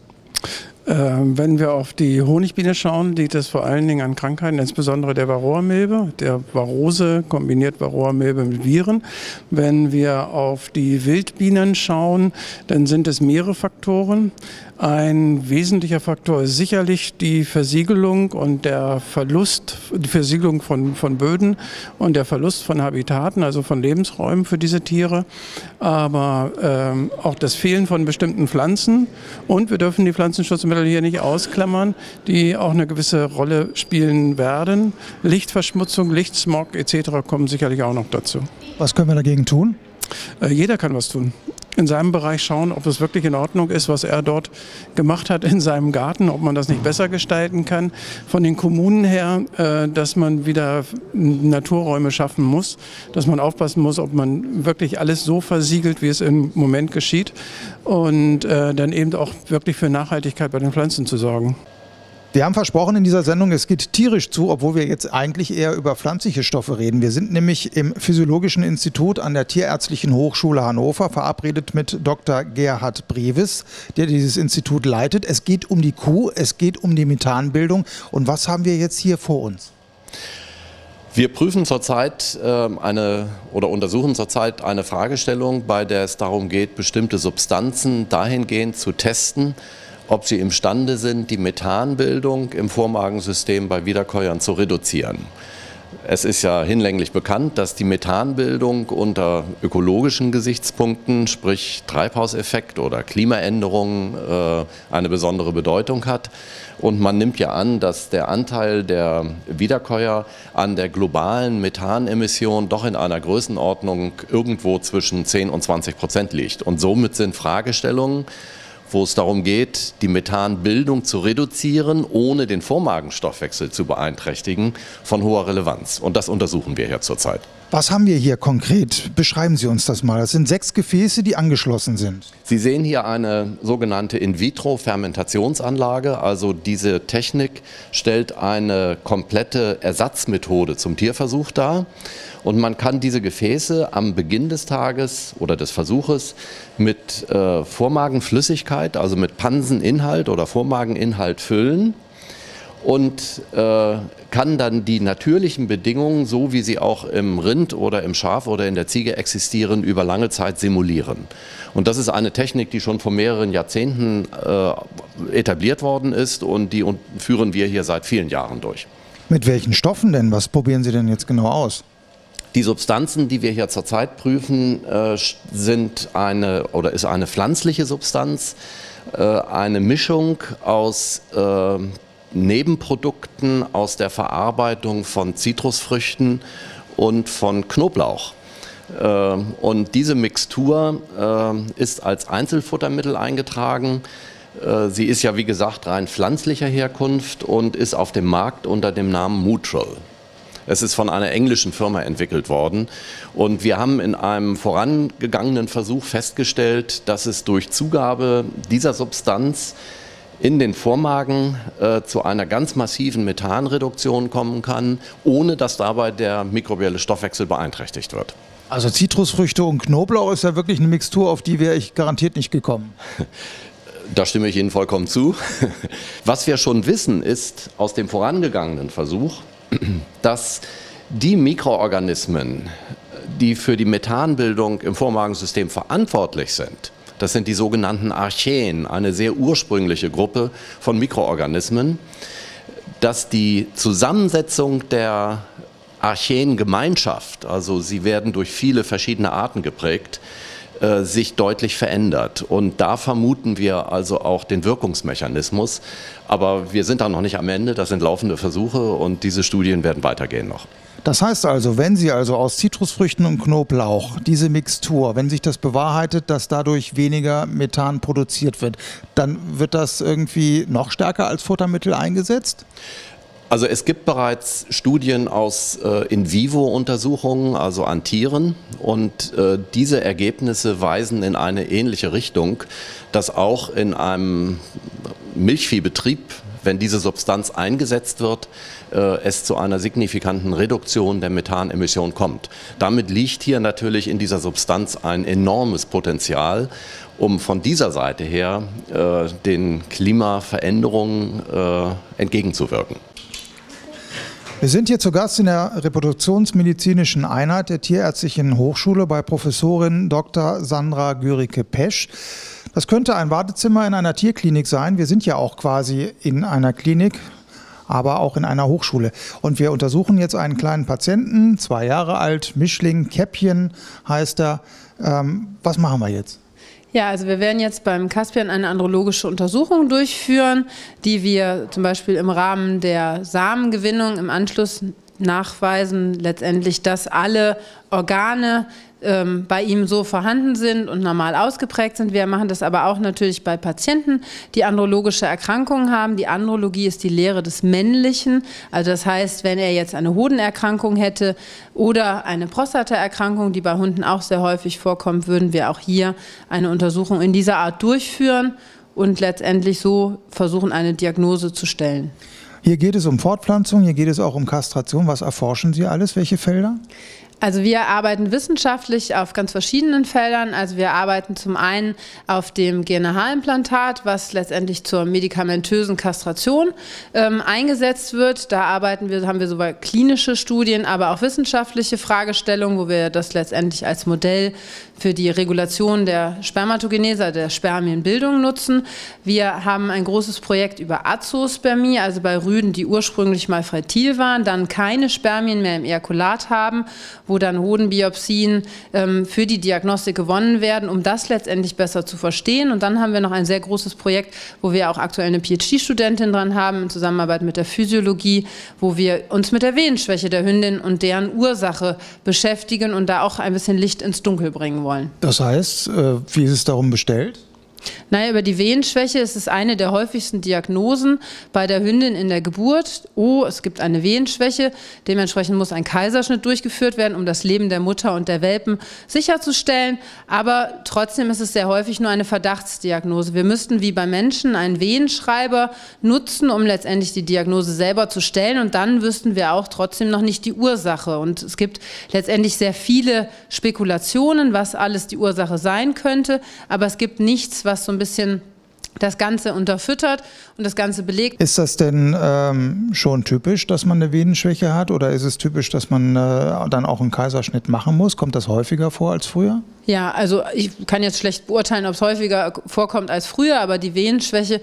Wenn wir auf die Honigbiene schauen, liegt es vor allen Dingen an Krankheiten, insbesondere der Varroamilbe, der Varrose kombiniert Varroamilbe mit Viren. Wenn wir auf die Wildbienen schauen, dann sind es mehrere Faktoren. Ein wesentlicher Faktor ist sicherlich die Versiegelung und der Verlust, die Versiegelung von Böden und der Verlust von Habitaten, also von Lebensräumen für diese Tiere. Aber auch das Fehlen von bestimmten Pflanzen. Und wir dürfen die Pflanzenschutzmittel hier nicht ausklammern, die auch eine gewisse Rolle spielen werden. Lichtverschmutzung, Lichtsmog etc. kommen sicherlich auch noch dazu. Was können wir dagegen tun? Jeder kann was tun. in seinem Bereich schauen, ob es wirklich in Ordnung ist, was er dort gemacht hat in seinem Garten, ob man das nicht besser gestalten kann. Von den Kommunen her, dass man wieder Naturräume schaffen muss, dass man aufpassen muss, ob man wirklich alles so versiegelt, wie es im Moment geschieht und dann eben auch wirklich für Nachhaltigkeit bei den Pflanzen zu sorgen. Wir haben versprochen in dieser Sendung, es geht tierisch zu, obwohl wir jetzt eigentlich eher über pflanzliche Stoffe reden. Wir sind nämlich im Physiologischen Institut an der Tierärztlichen Hochschule Hannover verabredet mit Dr. Gerhard Brewis, der dieses Institut leitet. Es geht um die Kuh, es geht um die Methanbildung. Und was haben wir jetzt hier vor uns? Wir prüfen zurzeit untersuchen zurzeit eine Fragestellung, bei der es darum geht, bestimmte Substanzen dahingehend zu testen, ob sie imstande sind, die Methanbildung im Vormagensystem bei Wiederkäuern zu reduzieren. Es ist ja hinlänglich bekannt, dass die Methanbildung unter ökologischen Gesichtspunkten, sprich Treibhauseffekt oder Klimaänderungen, eine besondere Bedeutung hat. Und man nimmt ja an, dass der Anteil der Wiederkäuer an der globalen Methanemission doch in einer Größenordnung irgendwo zwischen 10 und 20% liegt. Und somit sind Fragestellungen, wo es darum geht, die Methanbildung zu reduzieren, ohne den Vormagenstoffwechsel zu beeinträchtigen, von hoher Relevanz. Und das untersuchen wir hier zurzeit. Was haben wir hier konkret? Beschreiben Sie uns das mal. Das sind 6 Gefäße, die angeschlossen sind. Sie sehen hier eine sogenannte In-vitro-Fermentationsanlage. Also diese Technik stellt eine komplette Ersatzmethode zum Tierversuch dar. Und man kann diese Gefäße am Beginn des Tages oder des Versuches mit Vormagenflüssigkeit, also mit Panseninhalt oder Vormageninhalt füllen und kann dann die natürlichen Bedingungen, so wie sie auch im Rind oder im Schaf oder in der Ziege existieren, über lange Zeit simulieren. Und das ist eine Technik, die schon vor mehreren Jahrzehnten etabliert worden ist und die führen wir hier seit vielen Jahren durch. Mit welchen Stoffen denn? Was probieren Sie denn jetzt genau aus? Die Substanzen, die wir hier zurzeit prüfen, ist eine pflanzliche Substanz, eine Mischung aus Nebenprodukten aus der Verarbeitung von Zitrusfrüchten und von Knoblauch. Und diese Mixtur ist als Einzelfuttermittel eingetragen. Sie ist ja wie gesagt rein pflanzlicher Herkunft und ist auf dem Markt unter dem Namen Mutual. Es ist von einer englischen Firma entwickelt worden und wir haben in einem vorangegangenen Versuch festgestellt, dass es durch Zugabe dieser Substanz in den Vormagen zu einer ganz massiven Methanreduktion kommen kann, ohne dass dabei der mikrobielle Stoffwechsel beeinträchtigt wird. Also Zitrusfrüchte und Knoblauch ist ja wirklich eine Mixtur, auf die wäre ich garantiert nicht gekommen. Da stimme ich Ihnen vollkommen zu. Was wir schon wissen, ist aus dem vorangegangenen Versuch, dass die Mikroorganismen, die für die Methanbildung im Vormagensystem verantwortlich sind, das sind die sogenannten Archeen, eine sehr ursprüngliche Gruppe von Mikroorganismen, dass die Zusammensetzung der Archeengemeinschaft, also sie werden durch viele verschiedene Arten geprägt, sich deutlich verändert. Und da vermuten wir also auch den Wirkungsmechanismus. Aber wir sind da noch nicht am Ende, das sind laufende Versuche und diese Studien werden weitergehen noch. Das heißt also, wenn Sie also aus Zitrusfrüchten und Knoblauch diese Mixtur, wenn sich das bewahrheitet, dass dadurch weniger Methan produziert wird, dann wird das irgendwie noch stärker als Futtermittel eingesetzt? Also es gibt bereits Studien aus In-vivo-Untersuchungen, also an Tieren, und diese Ergebnisse weisen in eine ähnliche Richtung, dass auch in einem Milchviehbetrieb, wenn diese Substanz eingesetzt wird, es zu einer signifikanten Reduktion der Methanemission kommt. Damit liegt hier natürlich in dieser Substanz ein enormes Potenzial, um von dieser Seite her den Klimaveränderungen entgegenzuwirken. Wir sind hier zu Gast in der reproduktionsmedizinischen Einheit der Tierärztlichen Hochschule bei Professorin Dr. Sandra Gürike-Pesch. Das könnte ein Wartezimmer in einer Tierklinik sein. Wir sind ja auch quasi in einer Klinik, aber auch in einer Hochschule. Und wir untersuchen jetzt einen kleinen Patienten, 2 Jahre alt, Mischling, Käppchen heißt er. Was machen wir jetzt? Ja, also wir werden jetzt beim Caspian eine andrologische Untersuchung durchführen, die wir zum Beispiel im Rahmen der Samengewinnung im Anschluss nachweisen, letztendlich, dass alle Organe bei ihm so vorhanden sind und normal ausgeprägt sind. Wir machen das aber auch natürlich bei Patienten, die andrologische Erkrankungen haben. Die Andrologie ist die Lehre des Männlichen. Also das heißt, wenn er jetzt eine Hodenerkrankung hätte oder eine Prostataerkrankung, die bei Hunden auch sehr häufig vorkommt, würden wir auch hier eine Untersuchung in dieser Art durchführen und letztendlich so versuchen, eine Diagnose zu stellen. Hier geht es um Fortpflanzung, hier geht es auch um Kastration. Was erforschen Sie alles? Welche Felder? Also wir arbeiten wissenschaftlich auf ganz verschiedenen Feldern. Also wir arbeiten zum einen auf dem GNRH-Implantat, was letztendlich zur medikamentösen Kastration eingesetzt wird. Da haben wir sowohl klinische Studien, aber auch wissenschaftliche Fragestellungen, wo wir das letztendlich als Modell für die Regulation der Spermatogenese, der Spermienbildung nutzen. Wir haben ein großes Projekt über Azospermie, also bei Rüden, die ursprünglich mal fertil waren, dann keine Spermien mehr im Ejakulat haben, wo dann Hodenbiopsien für die Diagnostik gewonnen werden, um das letztendlich besser zu verstehen. Und dann haben wir noch ein sehr großes Projekt, wo wir auch aktuell eine PhD-Studentin dran haben, in Zusammenarbeit mit der Physiologie, wo wir uns mit der Venenschwäche der Hündin und deren Ursache beschäftigen und da auch ein bisschen Licht ins Dunkel bringen wollen. Das heißt, wie ist es darum bestellt? Naja, über die Venenschwäche ist es eine der häufigsten Diagnosen bei der Hündin in der Geburt. Oh, es gibt eine Venenschwäche. Dementsprechend muss ein Kaiserschnitt durchgeführt werden, um das Leben der Mutter und der Welpen sicherzustellen. Aber trotzdem ist es sehr häufig nur eine Verdachtsdiagnose. Wir müssten wie bei Menschen einen Venenschreiber nutzen, um letztendlich die Diagnose selber zu stellen. Und dann wüssten wir auch trotzdem noch nicht die Ursache. Und es gibt letztendlich sehr viele Spekulationen, was alles die Ursache sein könnte. Aber es gibt nichts, was so ein bisschen das Ganze unterfüttert und das Ganze belegt. Ist das denn schon typisch, dass man eine Venenschwäche hat, oder ist es typisch, dass man dann auch einen Kaiserschnitt machen muss? Kommt das häufiger vor als früher? Ja, also ich kann jetzt schlecht beurteilen, ob es häufiger vorkommt als früher, aber die Venenschwäche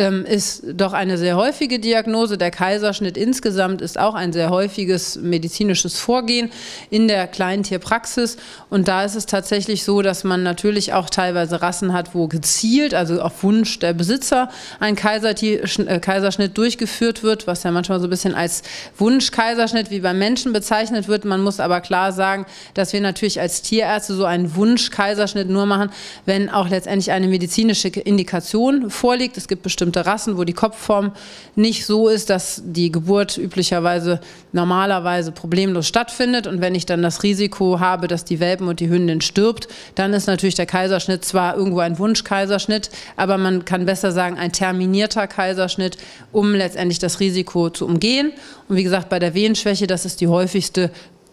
ist doch eine sehr häufige Diagnose. Der Kaiserschnitt insgesamt ist auch ein sehr häufiges medizinisches Vorgehen in der Kleintierpraxis. Und da ist es tatsächlich so, dass man natürlich auch teilweise Rassen hat, wo gezielt, also auf Wunsch der Besitzer, ein Kaiserschnitt durchgeführt wird, was ja manchmal so ein bisschen als Wunschkaiserschnitt wie beim Menschen bezeichnet wird. Man muss aber klar sagen, dass wir natürlich als Tierärzte so einen Wunschkaiserschnitt nur machen, wenn auch letztendlich eine medizinische Indikation vorliegt. Es gibt bestimmte Rassen, wo die Kopfform nicht so ist, dass die Geburt üblicherweise normalerweise problemlos stattfindet. Und wenn ich dann das Risiko habe, dass die Welpen und die Hündin stirbt, dann ist natürlich der Kaiserschnitt zwar irgendwo ein Wunschkaiserschnitt, aber man kann besser sagen, ein terminierter Kaiserschnitt, um letztendlich das Risiko zu umgehen. Und wie gesagt, bei der Venenschwäche, das ist die häufigste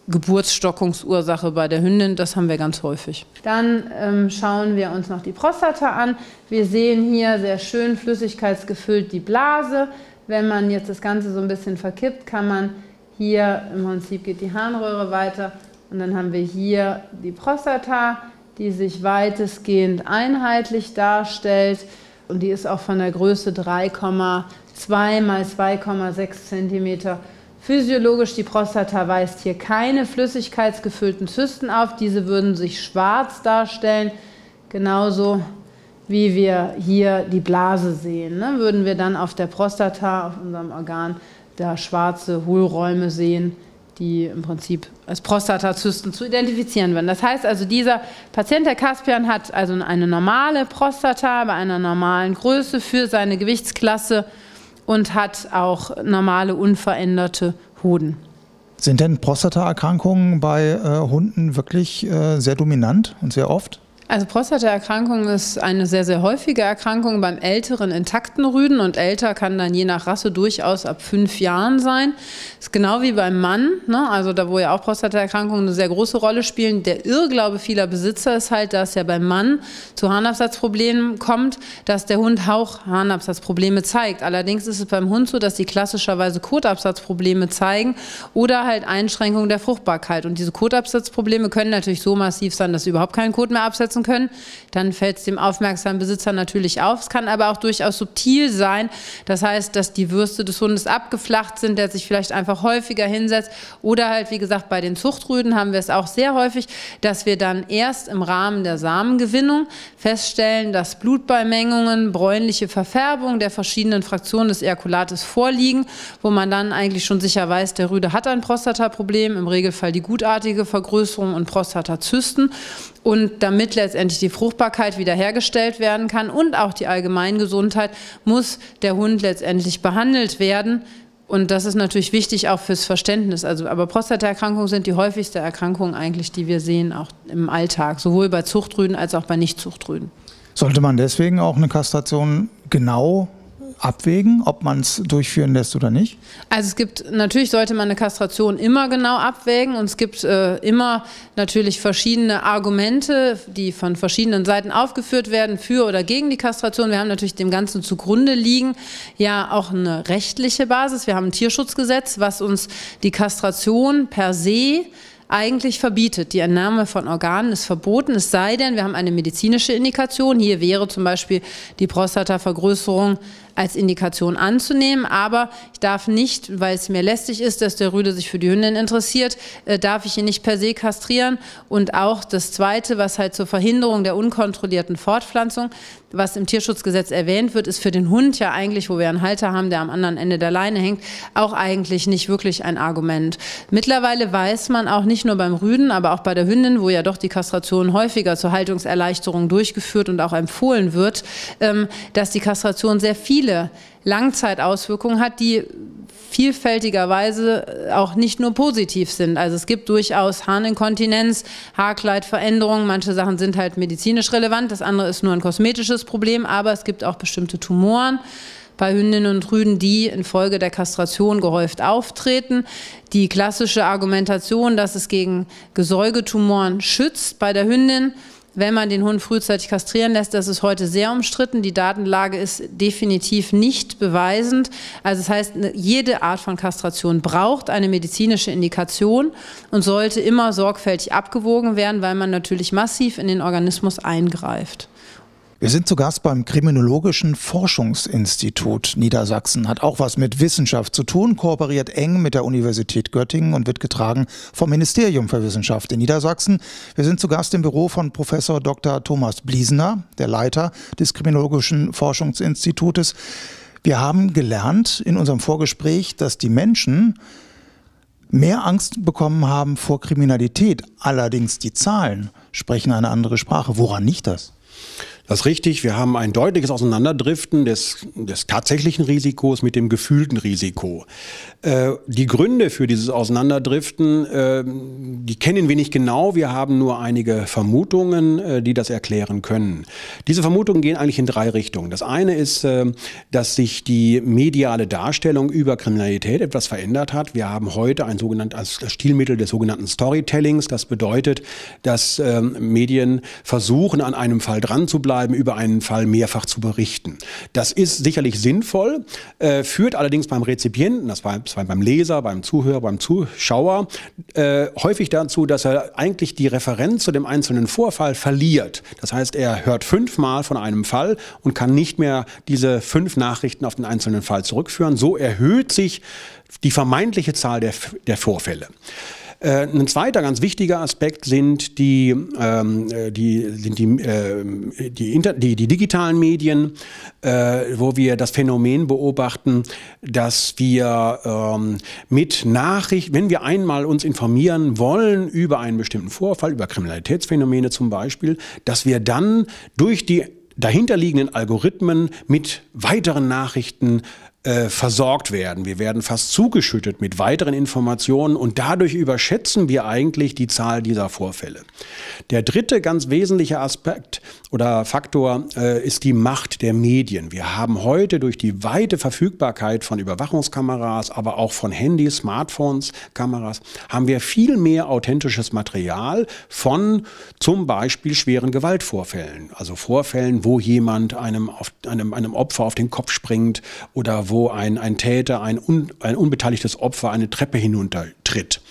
Geburtsstockungsursache bei der Hündin, das haben wir ganz häufig. Dann schauen wir uns noch die Prostata an. Wir sehen hier sehr schön flüssigkeitsgefüllt die Blase. Wenn man jetzt das Ganze so ein bisschen verkippt, kann man hier, im Prinzip geht die Harnröhre weiter und dann haben wir hier die Prostata, die sich weitestgehend einheitlich darstellt und die ist auch von der Größe 3,2 x 2,6 cm. Physiologisch, die Prostata weist hier keine flüssigkeitsgefüllten Zysten auf. Diese würden sich schwarz darstellen, genauso wie wir hier die Blase sehen. Ne? Würden wir dann auf der Prostata, auf unserem Organ, da schwarze Hohlräume sehen, die im Prinzip als Prostatazysten zu identifizieren werden. Das heißt also, dieser Patient, der Caspian, hat also eine normale Prostata bei einer normalen Größe für seine Gewichtsklasse und hat auch normale, unveränderte Hoden. Sind denn Prostataerkrankungen bei Hunden wirklich sehr dominant und sehr oft? Also Prostataerkrankung ist eine sehr, sehr häufige Erkrankung beim älteren, intakten Rüden und älter kann dann je nach Rasse durchaus ab 5 Jahren sein. Das ist genau wie beim Mann, ne? Also da, wo ja auch Prostataerkrankungen eine sehr große Rolle spielen. Der Irrglaube vieler Besitzer ist halt, dass ja beim Mann zu Harnabsatzproblemen kommt, dass der Hund auch Harnabsatzprobleme zeigt. Allerdings ist es beim Hund so, dass sie klassischerweise Kotabsatzprobleme zeigen oder halt Einschränkungen der Fruchtbarkeit. Und diese Kotabsatzprobleme können natürlich so massiv sein, dass sie überhaupt keinen Kot mehr absetzen lassen können. Dann fällt es dem aufmerksamen Besitzer natürlich auf. Es kann aber auch durchaus subtil sein. Das heißt, dass die Würste des Hundes abgeflacht sind, der sich vielleicht einfach häufiger hinsetzt. Oder halt, wie gesagt, bei den Zuchtrüden haben wir es auch sehr häufig, dass wir dann erst im Rahmen der Samengewinnung feststellen, dass Blutbeimengungen, bräunliche Verfärbung der verschiedenen Fraktionen des Ejakulates vorliegen, wo man dann eigentlich schon sicher weiß, der Rüde hat ein Prostataproblem, im Regelfall die gutartige Vergrößerung und Prostatazysten. Und damit letztendlich die Fruchtbarkeit wiederhergestellt werden kann und auch die Allgemeingesundheit, muss der Hund letztendlich behandelt werden. Und das ist natürlich wichtig auch fürs Verständnis. Aber Prostataerkrankungen sind die häufigste Erkrankung eigentlich, die wir sehen, auch im Alltag, sowohl bei Zuchtrüden als auch bei Nichtzuchtrüden. Sollte man deswegen auch eine Kastration genau abwägen, ob man es durchführen lässt oder nicht? Also natürlich sollte man eine Kastration immer genau abwägen und es gibt immer natürlich verschiedene Argumente, die von verschiedenen Seiten aufgeführt werden, für oder gegen die Kastration. Wir haben natürlich dem Ganzen zugrunde liegen ja auch eine rechtliche Basis. Wir haben ein Tierschutzgesetz, was uns die Kastration per se eigentlich verbietet. Die Entnahme von Organen ist verboten, es sei denn, wir haben eine medizinische Indikation. Hier wäre zum Beispiel die Prostatavergrößerung als Indikation anzunehmen, aber ich darf nicht, weil es mir lästig ist, dass der Rüde sich für die Hündin interessiert, darf ich ihn nicht per se kastrieren. Und auch das Zweite, was halt zur Verhinderung der unkontrollierten Fortpflanzung, was im Tierschutzgesetz erwähnt wird, ist für den Hund ja eigentlich, wo wir einen Halter haben, der am anderen Ende der Leine hängt, auch eigentlich nicht wirklich ein Argument. Mittlerweile weiß man auch nicht nur beim Rüden, aber auch bei der Hündin, wo ja doch die Kastration häufiger zur Haltungserleichterung durchgeführt und auch empfohlen wird, dass die Kastration sehr viele Langzeitauswirkungen hat, die vielfältigerweise auch nicht nur positiv sind. Also es gibt durchaus Harninkontinenz, Haarkleidveränderungen, manche Sachen sind halt medizinisch relevant, das andere ist nur ein kosmetisches Problem, aber es gibt auch bestimmte Tumoren bei Hündinnen und Rüden, die infolge der Kastration gehäuft auftreten. Die klassische Argumentation, dass es gegen Gesäugetumoren schützt bei der Hündin, wenn man den Hund frühzeitig kastrieren lässt, das ist heute sehr umstritten. Die Datenlage ist definitiv nicht beweisend. Also das heißt, jede Art von Kastration braucht eine medizinische Indikation und sollte immer sorgfältig abgewogen werden, weil man natürlich massiv in den Organismus eingreift. Wir sind zu Gast beim Kriminologischen Forschungsinstitut Niedersachsen. Hat auch was mit Wissenschaft zu tun, kooperiert eng mit der Universität Göttingen und wird getragen vom Ministerium für Wissenschaft in Niedersachsen. Wir sind zu Gast im Büro von Professor Dr. Thomas Bliesener, der Leiter des Kriminologischen Forschungsinstitutes. Wir haben gelernt in unserem Vorgespräch, dass die Menschen mehr Angst bekommen haben vor Kriminalität. Allerdings die Zahlen sprechen eine andere Sprache. Woran liegt das? Das ist richtig. Wir haben ein deutliches Auseinanderdriften des tatsächlichen Risikos mit dem gefühlten Risiko. Die Gründe für dieses Auseinanderdriften, die kennen wir nicht genau. Wir haben nur einige Vermutungen, die das erklären können. Diese Vermutungen gehen eigentlich in drei Richtungen. Das eine ist, dass sich die mediale Darstellung über Kriminalität etwas verändert hat. Wir haben heute ein sogenanntes Stilmittel des sogenannten Storytellings. Das bedeutet, dass Medien versuchen, an einem Fall dran zu bleiben, über einen Fall mehrfach zu berichten. Das ist sicherlich sinnvoll, führt allerdings beim Rezipienten, das war beim Leser, beim Zuhörer, beim Zuschauer, häufig dazu, dass er eigentlich die Referenz zu dem einzelnen Vorfall verliert. Das heißt, er hört 5-mal von einem Fall und kann nicht mehr diese 5 Nachrichten auf den einzelnen Fall zurückführen. So erhöht sich die vermeintliche Zahl der Vorfälle. Ein zweiter ganz wichtiger Aspekt sind die digitalen Medien, wo wir das Phänomen beobachten, dass wir mit Nachricht, wenn wir einmal uns informieren wollen über einen bestimmten Vorfall, über Kriminalitätsphänomene zum Beispiel, dass wir dann durch die dahinterliegenden Algorithmen mit weiteren Nachrichten versorgt werden. Wir werden fast zugeschüttet mit weiteren Informationen und dadurch überschätzen wir eigentlich die Zahl dieser Vorfälle. Der dritte ganz wesentliche Aspekt oder Faktor ist die Macht der Medien. Wir haben heute durch die weite Verfügbarkeit von Überwachungskameras, aber auch von Handys, Smartphones, Kameras, haben wir viel mehr authentisches Material von zum Beispiel schweren Gewaltvorfällen. Also Vorfällen, wo jemand einem Opfer auf den Kopf springt oder wo ein Täter, ein unbeteiligtes Opfer eine Treppe hinuntertritt.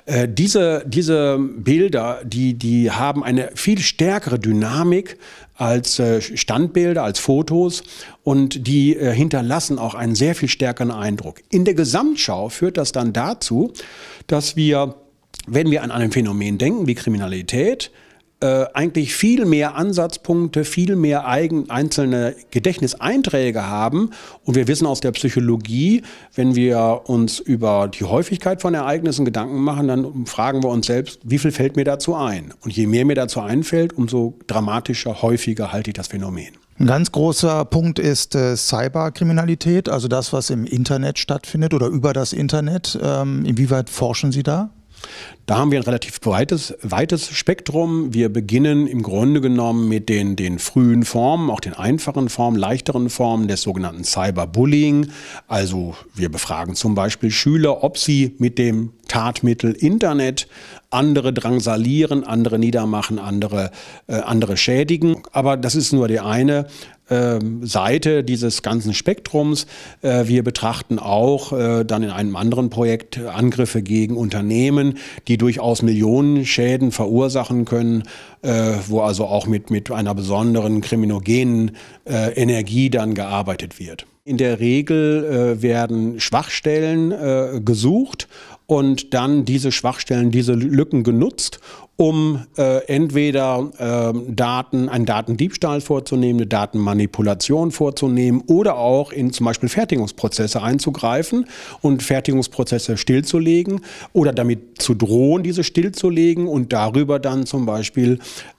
Diese Bilder, die haben eine viel stärkere Dynamik als Standbilder, als Fotos und die hinterlassen auch einen sehr viel stärkeren Eindruck. In der Gesamtschau führt das dann dazu, dass wir, wenn wir an ein Phänomen denken wie Kriminalität, eigentlich viel mehr Ansatzpunkte, viel mehr einzelne Gedächtniseinträge haben. Und wir wissen aus der Psychologie, wenn wir uns über die Häufigkeit von Ereignissen Gedanken machen, dann fragen wir uns selbst, wie viel fällt mir dazu ein? Und je mehr mir dazu einfällt, umso dramatischer, häufiger halte ich das Phänomen. Ein ganz großer Punkt ist Cyberkriminalität, also das, was im Internet stattfindet oder über das Internet. Inwieweit forschen Sie da? Da haben wir ein relativ weites Spektrum. Wir beginnen im Grunde genommen mit den frühen Formen, auch den einfachen Formen, leichteren Formen des sogenannten Cyberbullying. Also wir befragen zum Beispiel Schüler, ob sie mit dem Tatmittel Internet andere drangsalieren, andere niedermachen, andere schädigen. Aber das ist nur die eine Seite dieses ganzen Spektrums. Wir betrachten auch dann in einem anderen Projekt Angriffe gegen Unternehmen, die durchaus Millionenschäden verursachen können, wo also auch mit einer besonderen kriminogenen Energie dann gearbeitet wird. In der Regel werden Schwachstellen gesucht und dann diese Schwachstellen, diese Lücken genutzt, um entweder einen Datendiebstahl vorzunehmen, eine Datenmanipulation vorzunehmen oder auch in zum Beispiel Fertigungsprozesse einzugreifen und Fertigungsprozesse stillzulegen oder damit zu drohen, diese stillzulegen und darüber dann zum Beispiel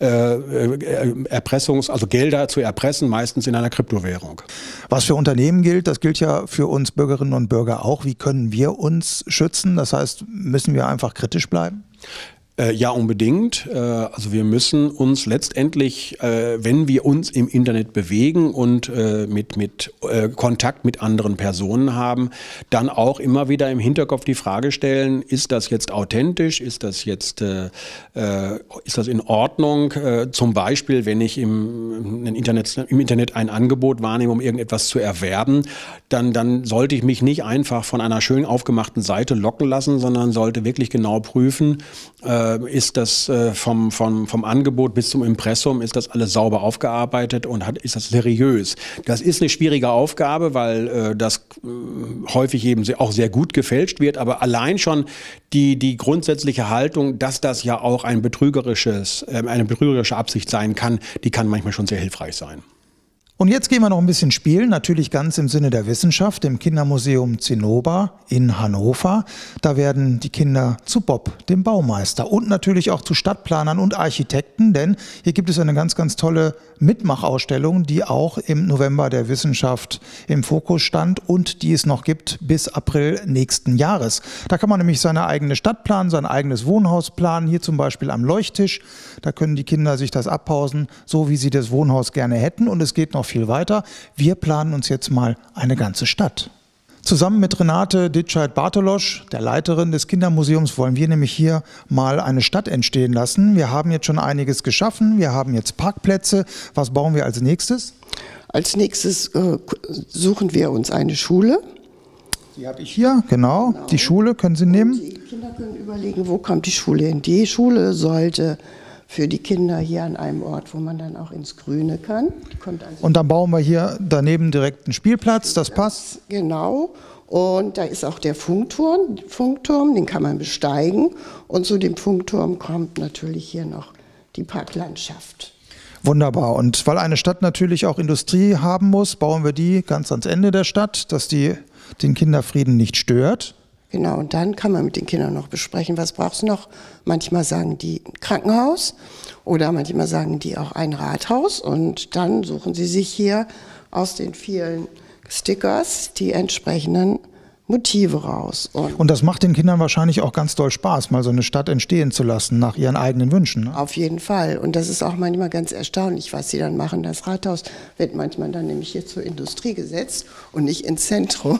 also Gelder zu erpressen, meistens in einer Kryptowährung. Was für Unternehmen gilt, das gilt ja für uns Bürgerinnen und Bürger auch. Wie können wir uns schützen? Das heißt, müssen wir einfach kritisch bleiben? Ja, unbedingt. Also wir müssen uns letztendlich, wenn wir uns im Internet bewegen und mit Kontakt mit anderen Personen haben, dann auch immer wieder im Hinterkopf die Frage stellen, ist das jetzt authentisch, ist das in Ordnung? Zum Beispiel, wenn ich im Internet ein Angebot wahrnehme, um irgendetwas zu erwerben, dann sollte ich mich nicht einfach von einer schön aufgemachten Seite locken lassen, sondern sollte wirklich genau prüfen, ist das vom Angebot bis zum Impressum, ist das alles sauber aufgearbeitet und ist das seriös? Das ist eine schwierige Aufgabe, weil das häufig eben auch sehr gut gefälscht wird, aber allein schon die grundsätzliche Haltung, dass das ja auch eine betrügerische Absicht sein kann, die kann manchmal schon sehr hilfreich sein. Und jetzt gehen wir noch ein bisschen spielen, natürlich ganz im Sinne der Wissenschaft, im Kindermuseum Zinnober in Hannover. Da werden die Kinder zu Bob, dem Baumeister, und natürlich auch zu Stadtplanern und Architekten, denn hier gibt es eine ganz, ganz tolle Mitmachausstellung, die auch im November der Wissenschaft im Fokus stand und die es noch gibt bis April nächsten Jahres. Da kann man nämlich seine eigene Stadt planen, sein eigenes Wohnhaus planen, hier zum Beispiel am Leuchttisch. Da können die Kinder sich das abpausen, so wie sie das Wohnhaus gerne hätten, und es geht noch viel weiter. Wir planen uns jetzt mal eine ganze Stadt. Zusammen mit Renate Ditscheid-Bartolosch, der Leiterin des Kindermuseums, wollen wir nämlich hier mal eine Stadt entstehen lassen. Wir haben jetzt schon einiges geschaffen, wir haben jetzt Parkplätze. Was bauen wir als nächstes? Als nächstes suchen wir uns eine Schule. Die habe ich hier, genau. Die Schule können Sie nehmen. Die Kinder können überlegen, wo kommt die Schule hin. Die Schule sollte für die Kinder hier an einem Ort, wo man dann auch ins Grüne kann. Und dann bauen wir hier daneben direkt einen Spielplatz, das passt? Genau. Und da ist auch der Funkturm, den kann man besteigen. Und zu dem Funkturm kommt natürlich hier noch die Parklandschaft. Wunderbar. Und weil eine Stadt natürlich auch Industrie haben muss, bauen wir die ganz ans Ende der Stadt, dass die den Kinderfrieden nicht stört. Genau, und dann kann man mit den Kindern noch besprechen, was brauchst du noch. Manchmal sagen die ein Krankenhaus oder manchmal sagen die auch ein Rathaus. Und dann suchen sie sich hier aus den vielen Stickers die entsprechenden Motive raus. Und das macht den Kindern wahrscheinlich auch ganz doll Spaß, mal so eine Stadt entstehen zu lassen nach ihren eigenen Wünschen. Ne? Auf jeden Fall. Und das ist auch manchmal ganz erstaunlich, was sie dann machen. Das Rathaus wird manchmal dann nämlich hier zur Industrie gesetzt und nicht ins Zentrum.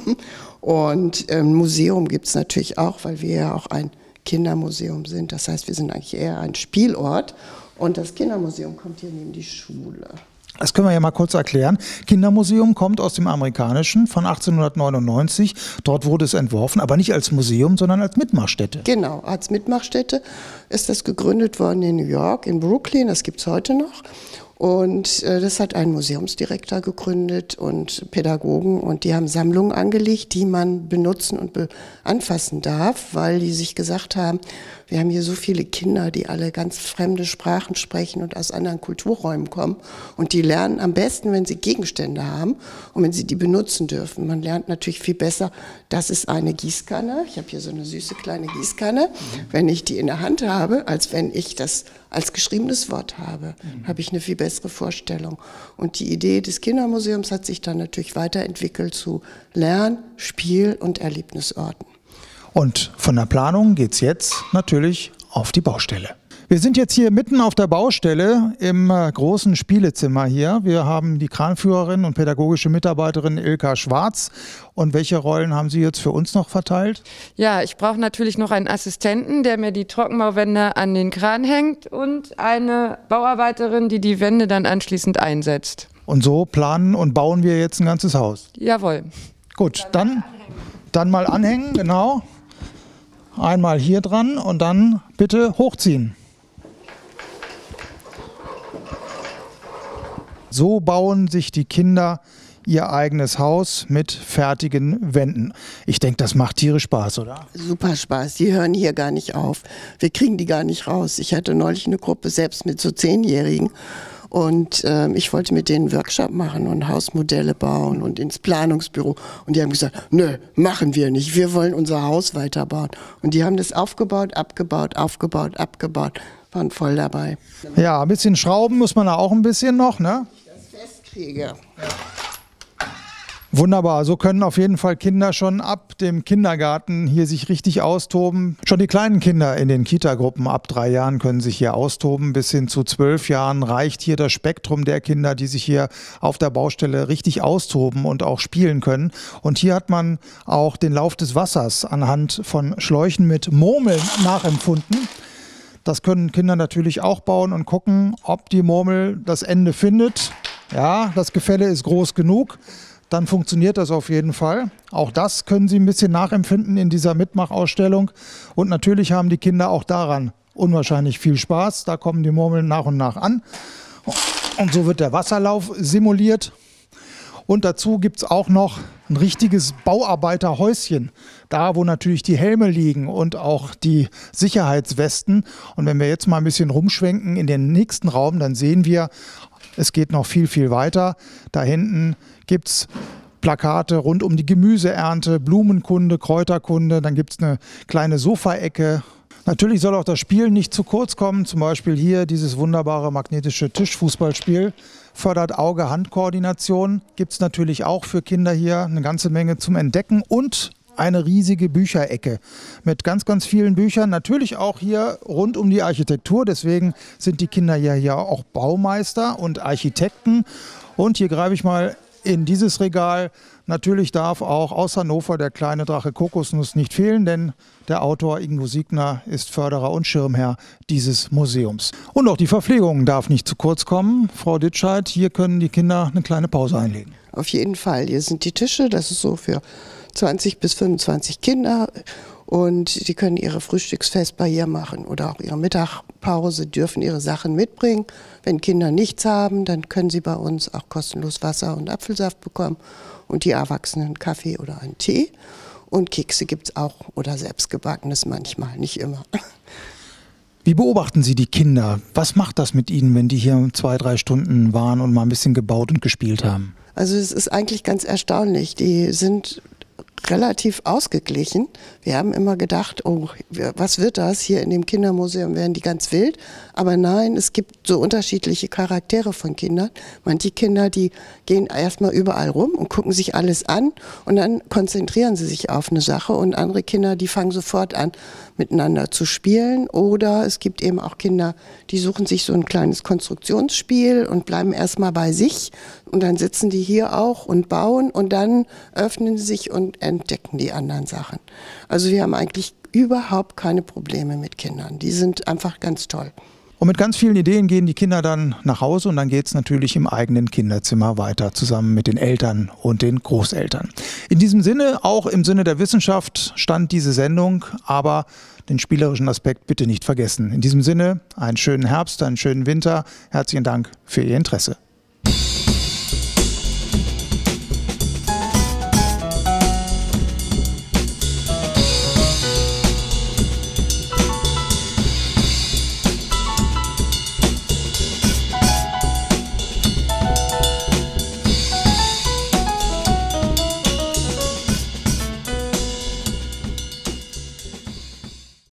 Und ein Museum gibt es natürlich auch, weil wir ja auch ein Kindermuseum sind. Das heißt, wir sind eigentlich eher ein Spielort. Und das Kindermuseum kommt hier neben die Schule. Das können wir ja mal kurz erklären. Kindermuseum kommt aus dem Amerikanischen von 1899. Dort wurde es entworfen, aber nicht als Museum, sondern als Mitmachstätte. Genau, als Mitmachstätte ist das gegründet worden in New York, in Brooklyn. Das gibt es heute noch. Und das hat ein Museumsdirektor gegründet und Pädagogen. Und die haben Sammlungen angelegt, die man benutzen und anfassen darf, weil die sich gesagt haben, wir haben hier so viele Kinder, die alle ganz fremde Sprachen sprechen und aus anderen Kulturräumen kommen. Und die lernen am besten, wenn sie Gegenstände haben und wenn sie die benutzen dürfen. Man lernt natürlich viel besser, das ist eine Gießkanne. Ich habe hier so eine süße kleine Gießkanne. Wenn ich die in der Hand habe, als wenn ich das als geschriebenes Wort habe, habe ich eine viel bessere Vorstellung. Und die Idee des Kindermuseums hat sich dann natürlich weiterentwickelt zu Lern-, Spiel- und Erlebnisorten. Und von der Planung geht es jetzt natürlich auf die Baustelle. Wir sind jetzt hier mitten auf der Baustelle im großen Spielezimmer hier. Wir haben die Kranführerin und pädagogische Mitarbeiterin Ilka Schwarz. Und welche Rollen haben Sie jetzt für uns noch verteilt? Ja, ich brauche natürlich noch einen Assistenten, der mir die Trockenbauwände an den Kran hängt und eine Bauarbeiterin, die die Wände dann anschließend einsetzt. Und so planen und bauen wir jetzt ein ganzes Haus? Jawohl. Gut, dann mal anhängen, genau. Einmal hier dran und dann bitte hochziehen. So bauen sich die Kinder ihr eigenes Haus mit fertigen Wänden. Ich denke, das macht tierisch Spaß, oder? Super Spaß. Die hören hier gar nicht auf. Wir kriegen die gar nicht raus. Ich hatte neulich eine Gruppe selbst mit so 10-Jährigen. Und ich wollte mit denen einen Workshop machen und Hausmodelle bauen und ins Planungsbüro. Und die haben gesagt, nö, machen wir nicht. Wir wollen unser Haus weiterbauen. Und die haben das aufgebaut, abgebaut, aufgebaut, abgebaut. Waren voll dabei. Ja, ein bisschen schrauben muss man da auch ein bisschen noch, ne? Das festkriege. Ja. Wunderbar, so können auf jeden Fall Kinder schon ab dem Kindergarten hier sich richtig austoben. Schon die kleinen Kinder in den Kitagruppen ab 3 Jahren können sich hier austoben. Bis hin zu 12 Jahren reicht hier das Spektrum der Kinder, die sich hier auf der Baustelle richtig austoben und auch spielen können. Und hier hat man auch den Lauf des Wassers anhand von Schläuchen mit Murmeln nachempfunden. Das können Kinder natürlich auch bauen und gucken, ob die Murmel das Ende findet. Ja, das Gefälle ist groß genug. Dann funktioniert das auf jeden Fall. Auch das können Sie ein bisschen nachempfinden in dieser Mitmachausstellung. Und natürlich haben die Kinder auch daran unwahrscheinlich viel Spaß. Da kommen die Murmeln nach und nach an. Und so wird der Wasserlauf simuliert. Und dazu gibt es auch noch ein richtiges Bauarbeiterhäuschen. Da, wo natürlich die Helme liegen und auch die Sicherheitswesten. Und wenn wir jetzt mal ein bisschen rumschwenken in den nächsten Raum, dann sehen wir, es geht noch viel, viel weiter. Da hinten gibt es Plakate rund um die Gemüseernte, Blumenkunde, Kräuterkunde. Dann gibt es eine kleine Sofaecke. Natürlich soll auch das Spiel nicht zu kurz kommen. Zum Beispiel hier dieses wunderbare magnetische Tischfußballspiel. Fördert Auge-Hand-Koordination. Gibt es natürlich auch für Kinder hier eine ganze Menge zum Entdecken. Und eine riesige Bücherecke mit ganz, ganz vielen Büchern. Natürlich auch hier rund um die Architektur. Deswegen sind die Kinder ja hier auch Baumeister und Architekten. Und hier greife ich mal in dieses Regal. Natürlich darf auch aus Hannover der kleine Drache Kokosnuss nicht fehlen, denn der Autor Ingo Siegner ist Förderer und Schirmherr dieses Museums. Und auch die Verpflegung darf nicht zu kurz kommen. Frau Ditscheid, hier können die Kinder eine kleine Pause einlegen. Auf jeden Fall. Hier sind die Tische, das ist so für 20 bis 25 Kinder und die können ihre Frühstücksfesper hier machen oder auch ihre Mittagpause, dürfen ihre Sachen mitbringen. Wenn Kinder nichts haben, dann können sie bei uns auch kostenlos Wasser und Apfelsaft bekommen und die Erwachsenen Kaffee oder einen Tee. Und Kekse gibt es auch oder selbstgebackenes manchmal, nicht immer. Wie beobachten Sie die Kinder? Was macht das mit ihnen, wenn die hier 2-3 Stunden waren und mal ein bisschen gebaut und gespielt haben? Also es ist eigentlich ganz erstaunlich. Die sind relativ ausgeglichen. Wir haben immer gedacht, oh, was wird das? Hier in dem Kindermuseum werden die ganz wild. Aber nein, es gibt so unterschiedliche Charaktere von Kindern. Manche Kinder, die gehen erstmal überall rum und gucken sich alles an und dann konzentrieren sie sich auf eine Sache. Und andere Kinder, die fangen sofort an, miteinander zu spielen. Oder es gibt eben auch Kinder, die suchen sich so ein kleines Konstruktionsspiel und bleiben erstmal bei sich. Und dann sitzen die hier auch und bauen und dann öffnen sie sich und entdecken die anderen Sachen. Also wir haben eigentlich überhaupt keine Probleme mit Kindern. Die sind einfach ganz toll. Und mit ganz vielen Ideen gehen die Kinder dann nach Hause und dann geht es natürlich im eigenen Kinderzimmer weiter, zusammen mit den Eltern und den Großeltern. In diesem Sinne, auch im Sinne der Wissenschaft, stand diese Sendung, aber den spielerischen Aspekt bitte nicht vergessen. In diesem Sinne, einen schönen Herbst, einen schönen Winter. Herzlichen Dank für Ihr Interesse.